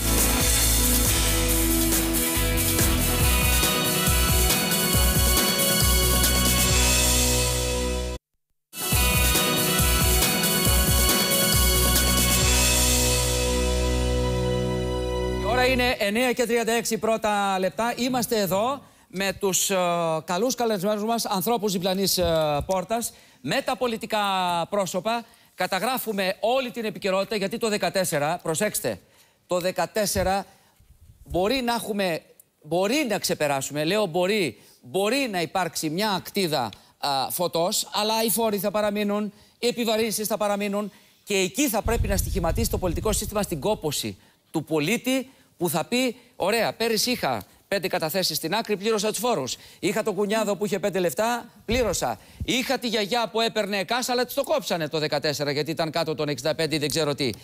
Τώρα είναι εννέα και τριάντα έξι πρώτα λεπτά. Είμαστε εδώ με τους uh, καλούς καλεσμένους μας, ανθρώπους διπλανής uh, πόρτας, με τα πολιτικά πρόσωπα. Καταγράφουμε όλη την επικαιρότητα, γιατί το δεκατέσσερα, προσέξτε, το δεκατέσσερα μπορεί να έχουμε, μπορεί να ξεπεράσουμε, λέω μπορεί, μπορεί να υπάρξει μια ακτίδα uh, φωτός, αλλά οι φόροι θα παραμείνουν, οι επιβαρύνσεις θα παραμείνουν και εκεί θα πρέπει να στοιχηματίσει το πολιτικό σύστημα στην κόπωση του πολίτη που θα πει, ωραία, πέρυσι είχα πέντε καταθέσεις στην άκρη, πλήρωσα τους φόρους. Είχα τον κουνιάδο που είχε πέντε λεφτά, πλήρωσα. Είχα τη γιαγιά που έπαιρνε κάσα, αλλά της το κόψανε το δεκατέσσερα γιατί ήταν κάτω των εξήντα πέντε ή δεν ξέρω τι.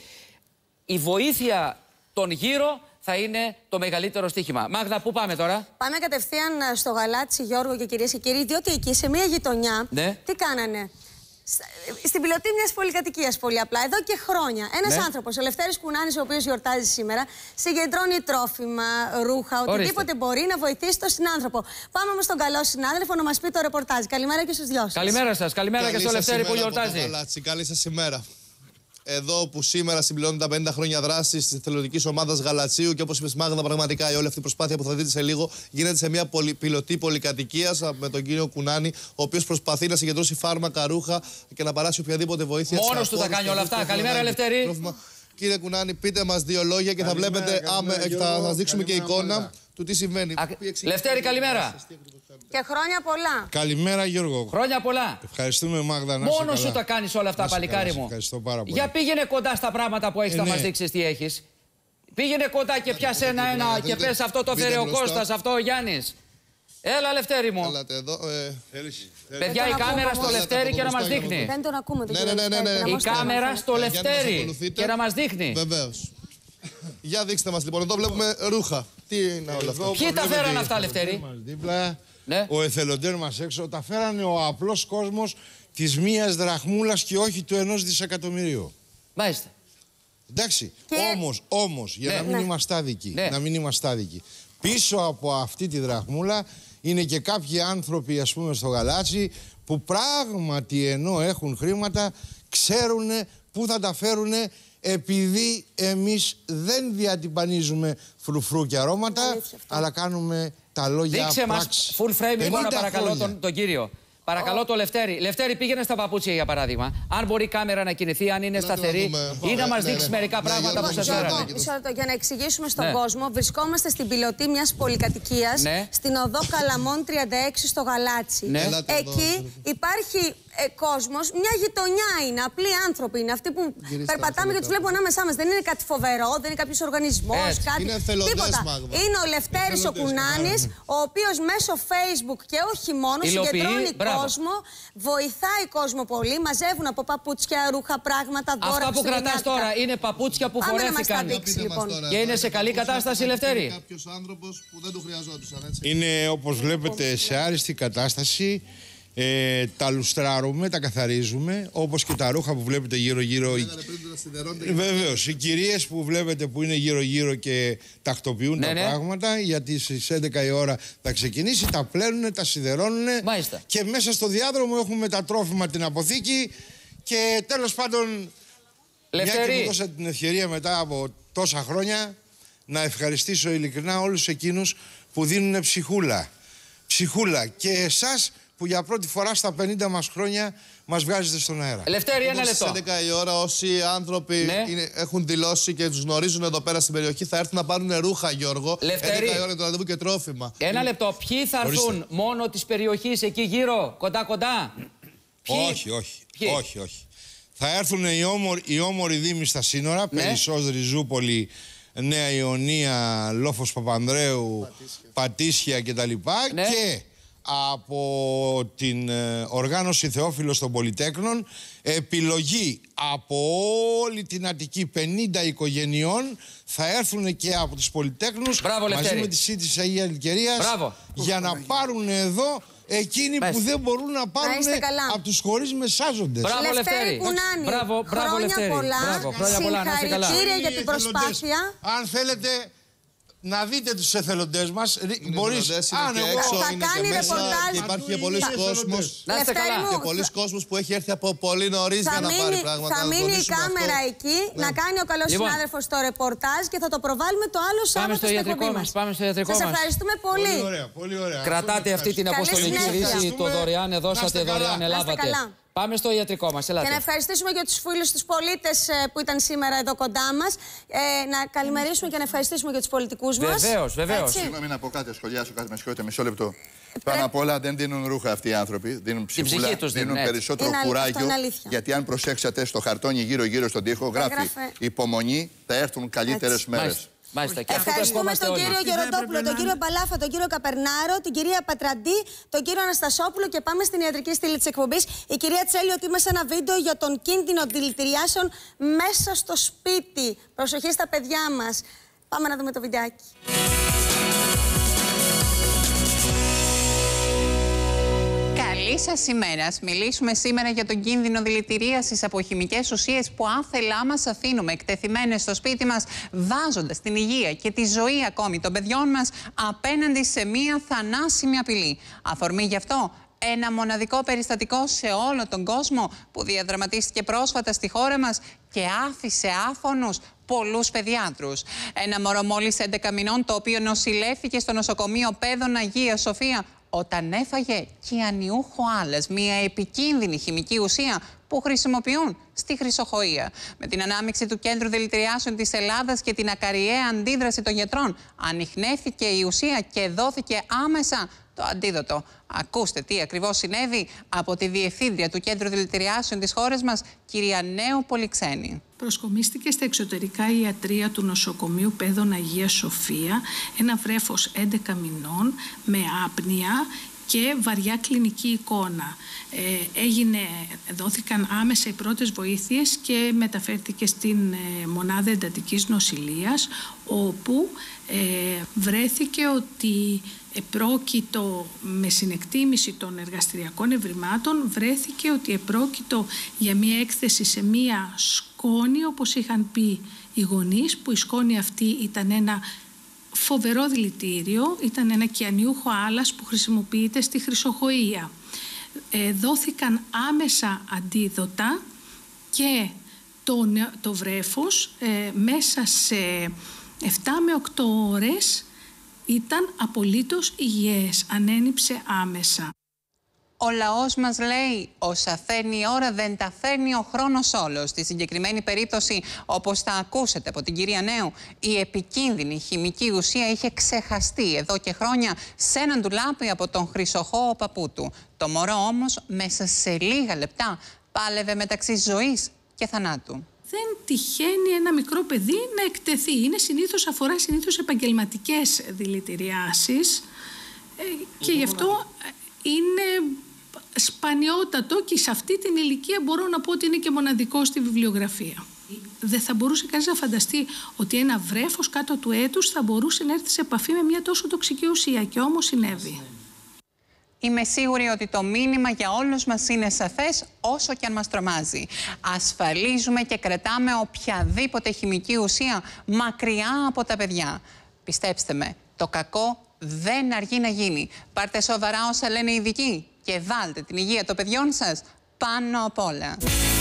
Η βοήθεια των γύρω θα είναι το μεγαλύτερο στοίχημα. Μάγδα, πού πάμε τώρα? Πάμε κατευθείαν στο Γαλάτσι, Γιώργο και κυρίες και κύριοι, διότι εκεί σε μια γειτονιά ναι. τι κάνανε? Στην πιλωτή μιας πολυκατοικίας, πολύ απλά, εδώ και χρόνια. Ένας ναι. άνθρωπος, ο Λευτέρης Κουνάνης, ο οποίος γιορτάζει σήμερα, συγκεντρώνει τρόφιμα, ρούχα, οτιδήποτε Ορίστε. μπορεί να βοηθήσει τον συνάνθρωπο. Πάμε όμως στον καλό συνάδελφο να μας πει το ρεπορτάζ. Καλημέρα και στους δυο σας. Καλημέρα σας, καλημέρα Καλή και στο Λευτέρη που γιορτάζει. Καλή σας ημέρα. Εδώ που σήμερα συμπληρώνουν τα πενήντα χρόνια δράση τη εθελοντική ομάδα Γαλατσίου και όπως είπε Μάγδα, πραγματικά η όλη αυτή η προσπάθεια που θα δείτε σε λίγο γίνεται σε μια πολυ... πιλωτή πολυκατοικία με τον κύριο Κουνάνη, ο οποίος προσπαθεί να συγκεντρώσει φάρμακα, ρούχα και να παράσει οποιαδήποτε βοήθεια. Μόνος του τα κάνει όλα αυτά. Καλημέρα, Λευτέρη. Κύριε Κουνάνη, πείτε μας δύο λόγια και καλημέρα, θα βλέπετε, καλημέρα, άμε, θα σας δείξουμε καλημέρα, και εικόνα όλα. του τι συμβαίνει. Α, Λευτέρη, καλημέρα. Και χρόνια πολλά. Καλημέρα, Γιώργο. Χρόνια πολλά. Ευχαριστούμε, Μάγδα. Μόνο σου τα κάνεις όλα αυτά, παλικάρι μου. Ευχαριστώ πάρα πολύ. Για πήγαινε κοντά στα πράγματα που έχεις, ε, θα ναι. μας δείξεις τι έχεις. Πήγαινε κοντά και πιάσε ένα-ένα και πες αυτό το Θεреοκώστας, αυτό ο Γιάννης. Έλα, Λευτέρη μου. Έλατε εδώ. Ε, Παιδιά, η κάμερα στο Λευτέρη και να μας δείχνει. Δεν τον ακούμε. Ναι, ναι, ναι, ναι. Η κάμερα στο Λευτέρη και να μας δείχνει. Βεβαίως. Για δείξτε μας λοιπόν. Εδώ βλέπουμε ρούχα. Τι είναι όλα αυτά? Ποιοι τα φέραν αυτά, Λευτέρη? Ναι. Ο εθελοντές μας έξω τα φέρανε ο απλός κόσμος της μίας δραχμούλας και όχι του ενός δισεκατομμυρίου. Μάλιστα. Εντάξει, και... όμως, όμως, για ναι, να μην ναι. είμαστε άδικοι, ναι. να μην είμαστε άδικοι, πίσω από αυτή τη δραχμούλα είναι και κάποιοι άνθρωποι, ας πούμε, στο Γαλάτσι, που πράγματι ενώ έχουν χρήματα, ξέρουν πού θα τα φέρουν, επειδή εμείς δεν διατυμπανίζουμε φρουφρού και αρώματα, αλλά κάνουμε τα λόγια Δείξε πράξη. Μας full frame εικόνα, παρακαλώ, τον, τον κύριο. Παρακαλώ oh. το Λευτέρη. Λευτέρη, πήγαινε στα παπούτσια για παράδειγμα. Αν μπορεί η κάμερα να κινηθεί, αν είναι να σταθερή, ή να μας ναι, δείξει ναι. μερικά ναι, πράγματα ναι, που σας φέρανε. Για να εξηγήσουμε στον ναι. κόσμο, βρισκόμαστε στην πιλωτή μιας πολυκατοικίας, ναι. στην οδό Καλαμών τριάντα έξι στο Γαλάτσι. Ναι. Εκεί υπάρχει ε, κόσμος, μια γειτονιά είναι, απλοί άνθρωποι είναι. Αυτοί που Γυρίστε περπατάμε και τους βλέπουμε ανάμεσά μας. Δεν είναι κάτι φοβερό, δεν είναι κάποιος οργανισμός, κάτι. Είναι εθελοντές, τίποτα. Μάγδα. Είναι ο Λευτέρης ο Κουνάνης, ο οποίος μέσω Facebook και όχι μόνο συγκεντρώνει κόσμο, βοηθάει κόσμο πολύ, μαζεύουν από παπούτσια, ρούχα, πράγματα, δώρα. Αυτά που κρατάς τώρα είναι παπούτσια που Πάμε φορέθηκαν. Δείξει, λοιπόν. Και είναι σε καλή κατάσταση, Λευτέρη. Κάποιος άνθρωπος που δεν του χρειαζόντουσαν, έτσι. Είναι, όπως βλέπετε, σε άριστη κατάσταση. Ε, τα λουστράρουμε, τα καθαρίζουμε, όπως και τα ρούχα που βλέπετε γύρω-γύρω. Βεβαίως, οι κυρίες που βλέπετε που είναι γύρω-γύρω και τακτοποιούν ναι, τα ναι. πράγματα, γιατί στις έντεκα η ώρα θα ξεκινήσει, τα πλένουν, τα σιδερώνουν. Μάλιστα. Και μέσα στο διάδρομο έχουμε τα τρόφιμα, την αποθήκη. Και τέλος πάντων, Λευτέρη. μια και μου δώσατε την ευκαιρία μετά από τόσα χρόνια να ευχαριστήσω ειλικρινά όλους εκείνους που δίνουν ψυχούλα. Ψυχούλα και εσάς που για πρώτη φορά στα πενήντα μας χρόνια μας βγάζετε στον αέρα. Λευτέρη, ένα λεπτό. Στις έντεκα η ώρα όσοι άνθρωποι ναι. είναι, έχουν δηλώσει και τους γνωρίζουν εδώ πέρα στην περιοχή θα έρθουν να πάρουν ρούχα, Γιώργο. Λευτέρη. έντεκα η ώρα το ραντεβού και τρόφιμα. Ένα λεπτό. Ποιοι θα έρθουν? Ορίστε. Μόνο της περιοχής εκεί γύρω, κοντά-κοντά? Όχι, όχι. Ποιοι? Όχι, όχι. Θα έρθουν οι όμοροι, οι όμοροι δήμοι στα σύνορα, ναι. Περισσός, Ριζούπολη, Νέα Ιωνία, Λόφος Παπανδρέου, Πατήσια, Πατήσια κτλ. Ναι. Και από την ε, οργάνωση Θεόφιλος των Πολυτέκνων επιλογή από όλη την Αττική πενήντα οικογενειών θα έρθουν και από τους Πολυτέκνους. Μπράβο, μαζί Λευτέρη. με τη Σύντηση της Αγίας Λυκερίας για να πάρουν εδώ εκείνοι Μες. που δεν μπορούν να πάρουν από τους χωρίς μεσάζοντες. Μπράβο, Λευτέρη. Κουνάνη. Μπράβο, μπράβο, χρόνια Λευτέρη. πολλά. Μπράβο, χρόνια πολλά. Να είστε καλά. Συγχαρητήρια για την προσπάθεια. Αν θέλετε να δείτε τους εθελοντές μας, μπορείς... Αν εγώ... έξω, θα είναι κάνει και μέσα ρεπορτάζ. και υπάρχει και πολλοί κόσμος. Να είστε καλά. Και πολλοί κόσμος που έχει έρθει από πολύ νωρίς για να πάρει πράγματα. Θα μείνει η κάμερα αυτό. εκεί, ναι. να κάνει ο καλός λοιπόν. συνάδελφος το ρεπορτάζ και θα το προβάλλουμε το άλλο Σάββατο στο εκπομπή μας. Πάμε στο ιατρικό μας. Σας ευχαριστούμε πολύ. Πολύ ωραία, πολύ ωραία. Κρατάτε αυτή την αποστολική ρίση, το δωρεάν εδώσατε, δωρεάν ελάβατε. Πάμε στο ιατρικό μας. Ελάτε. Και να ευχαριστήσουμε και τους φίλους, τους πολίτες που ήταν σήμερα εδώ κοντά μας. Ε, να καλημερίσουμε και να ευχαριστήσουμε και τους πολιτικούς μας. Βεβαίως, βεβαίως. Συγγνώμη να πω κάτι, σχολιάσω κάτι, με συγχωρείτε, μισό λεπτό. Πάνω απ' όλα δεν δίνουν ρούχα αυτοί οι άνθρωποι. Δίνουν ψυχούλα, τους δίνουν, δίνουν περισσότερο είναι κουράγιο. Γιατί αν προσέξατε στο χαρτόνι γύρω-γύρω στον τοίχο, γράφει Έγραφε. υπομονή, θα έρθουν καλύτερες μέρες. Μάλιστα. Και ευχαριστούμε τον κύριο Γεροντόπουλο, τον κύριο Μπαλάφα, τον κύριο Καπερνάρο, την κυρία Πατραντή, τον κύριο Αναστασόπουλο και πάμε στην ιατρική στήλη της εκπομπής. Η κυρία Τσέλιο ετοίμασε ένα βίντεο για τον κίνδυνο δηλητηριάσεων μέσα στο σπίτι. Προσοχή στα παιδιά μας. Πάμε να δούμε το βιντεάκι. Καλή σας ημέρα. Ας μιλήσουμε σήμερα για τον κίνδυνο δηλητηρίασης από χημικές ουσίες που άθελά μας αφήνουμε εκτεθειμένες στο σπίτι μας, βάζοντας την υγεία και τη ζωή ακόμη των παιδιών μας απέναντι σε μία θανάσιμη απειλή. Αφορμή γι' αυτό ένα μοναδικό περιστατικό σε όλο τον κόσμο που διαδραματίστηκε πρόσφατα στη χώρα μας και άφησε άφωνους πολλούς παιδιάτρους. Ένα μωρό μόλις έντεκα μηνών, το οποίο νοσηλεύθηκε στο νοσοκομείο Παιδών Αγία Σοφία όταν έφαγε κυανιούχο άλας, μια επικίνδυνη χημική ουσία που χρησιμοποιούν στη χρυσοχοΐα. Με την ανάμειξη του Κέντρου Δηλητηριάσεων της Ελλάδας και την ακαριαία αντίδραση των γιατρών, ανιχνεύθηκε η ουσία και δόθηκε άμεσα το αντίδοτο. Ακούστε τι ακριβώς συνέβη από τη Διευθύντρια του Κέντρου Δηλητηριάσεων της χώρας μας, κυρία Νέο Πολυξένη. Προσκομίστηκε στα εξωτερικά ιατρεία του νοσοκομείου Παιδών Αγία Σοφία ένα βρέφος έντεκα μηνών με άπνοια και βαριά κλινική εικόνα. Ε, έγινε, δόθηκαν άμεσα οι πρώτες βοήθειες και μεταφέρθηκε στην ε, μονάδα εντατικής νοσηλείας, όπου ε, βρέθηκε ότι επρόκειτο, με συνεκτίμηση των εργαστηριακών ευρημάτων, βρέθηκε ότι επρόκειτο για μία έκθεση σε μία σκόνη, όπως είχαν πει οι γονείς, που η σκόνη αυτή ήταν ένα φοβερό δηλητήριο, ήταν ένα κυανιούχο άλας που χρησιμοποιείται στη χρυσοχοΐα. Ε, δόθηκαν άμεσα αντίδοτα και το, το βρέφος ε, μέσα σε επτά με οκτώ ώρες ήταν απολύτως υγιές, ανένυψε άμεσα. Ο λαός μας λέει, όσα φέρνει η ώρα δεν τα φέρνει ο χρόνος όλος. Στη συγκεκριμένη περίπτωση, όπως θα ακούσετε από την κυρία Νέου, η επικίνδυνη χημική ουσία είχε ξεχαστεί εδώ και χρόνια σε έναν ντουλάπι από τον χρυσοχώο παππού του. Το μωρό όμως μέσα σε λίγα λεπτά πάλευε μεταξύ ζωής και θανάτου. Δεν τυχαίνει ένα μικρό παιδί να εκτεθεί. Είναι συνήθως, αφορά συνήθως επαγγελματικές δηλητηριάσεις ε, και γι' αυτό είναι σπανιότατο και σε αυτή την ηλικία μπορώ να πω ότι είναι και μοναδικό στη βιβλιογραφία. Δεν θα μπορούσε κανείς να φανταστεί ότι ένα βρέφος κάτω του έτους θα μπορούσε να έρθει σε επαφή με μια τόσο τοξική ουσία και όμως συνέβη. Είμαι σίγουρη ότι το μήνυμα για όλους μας είναι σαφές, όσο και αν μας τρομάζει. Ασφαλίζουμε και κρατάμε οποιαδήποτε χημική ουσία μακριά από τα παιδιά. Πιστέψτε με, το κακό δεν αργεί να γίνει. Πάρτε σοβαρά όσα λένε οι ειδικοί και βάλτε την υγεία των παιδιών σας πάνω απ' όλα.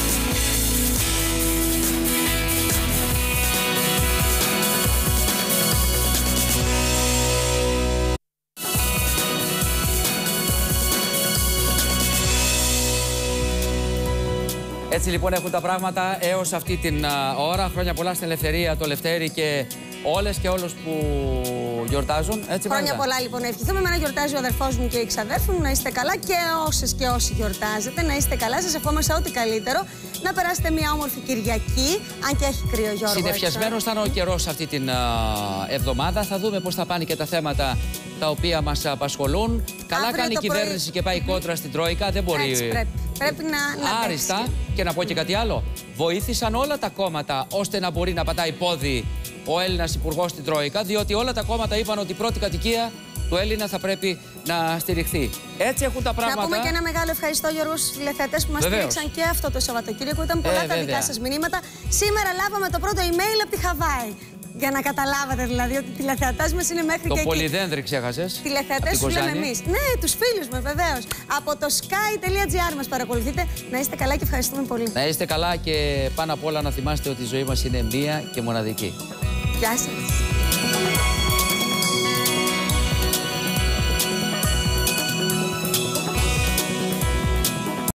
Έτσι λοιπόν έχουν τα πράγματα έως αυτή την α, ώρα. Χρόνια πολλά στην Ελευθερία, το Λευτέρη και όλες και όλους που γιορτάζουν. Έτσι, Χρόνια πάντα. πολλά λοιπόν. Ευχηθούμε με να γιορτάζει ο αδερφός μου και η ξαδέρφη μου. Να είστε καλά και όσες και όσοι γιορτάζετε. Να είστε καλά. Σας ευχόμαστε ό,τι καλύτερο. Να περάσετε μια όμορφη Κυριακή. Αν και έχει κρύο, Γιώργο. Συνεφιασμένος θα είναι ο καιρός αυτή την α, εβδομάδα. Θα δούμε πώς θα πάνε και τα θέματα τα οποία μας απασχολούν. Καλά Αύριο κάνει η κυβέρνηση πρωί... και πάει κόντρα στην Τρόικα. Δεν μπορεί. Έτσι, πρέπει. Πρέπει να, να άριστα. πέσει. Και να πω και κάτι άλλο. Βοήθησαν όλα τα κόμματα ώστε να μπορεί να πατάει πόδι ο Έλληνας υπουργός στην Τρόικα, διότι όλα τα κόμματα είπαν ότι η πρώτη κατοικία του Έλληνα θα πρέπει να στηριχθεί. Έτσι έχουν τα πράγματα. Να πούμε και ένα μεγάλο ευχαριστώ, Γιώργο, στους τηλεθεατές που μας στήριξαν και αυτό το Σαββατοκύριακο. Ήταν πολλά ε, τα δικά σας μηνύματα. Σήμερα λάβαμε το πρώτο email από τη Χαβάη. Για να καταλάβατε δηλαδή ότι οι τηλεθεατές μας είναι μέχρι το και εκεί. Το Πολυδένδρη ξέχασες. Τηλεθεατές σου λέμε εμείς. Ναι, τους φίλους μας βεβαίως. Από το sky τελεία gr μας παρακολουθείτε. Να είστε καλά και ευχαριστούμε πολύ. Να είστε καλά και πάνω απ' όλα να θυμάστε ότι η ζωή μας είναι μία και μοναδική. Γεια σας.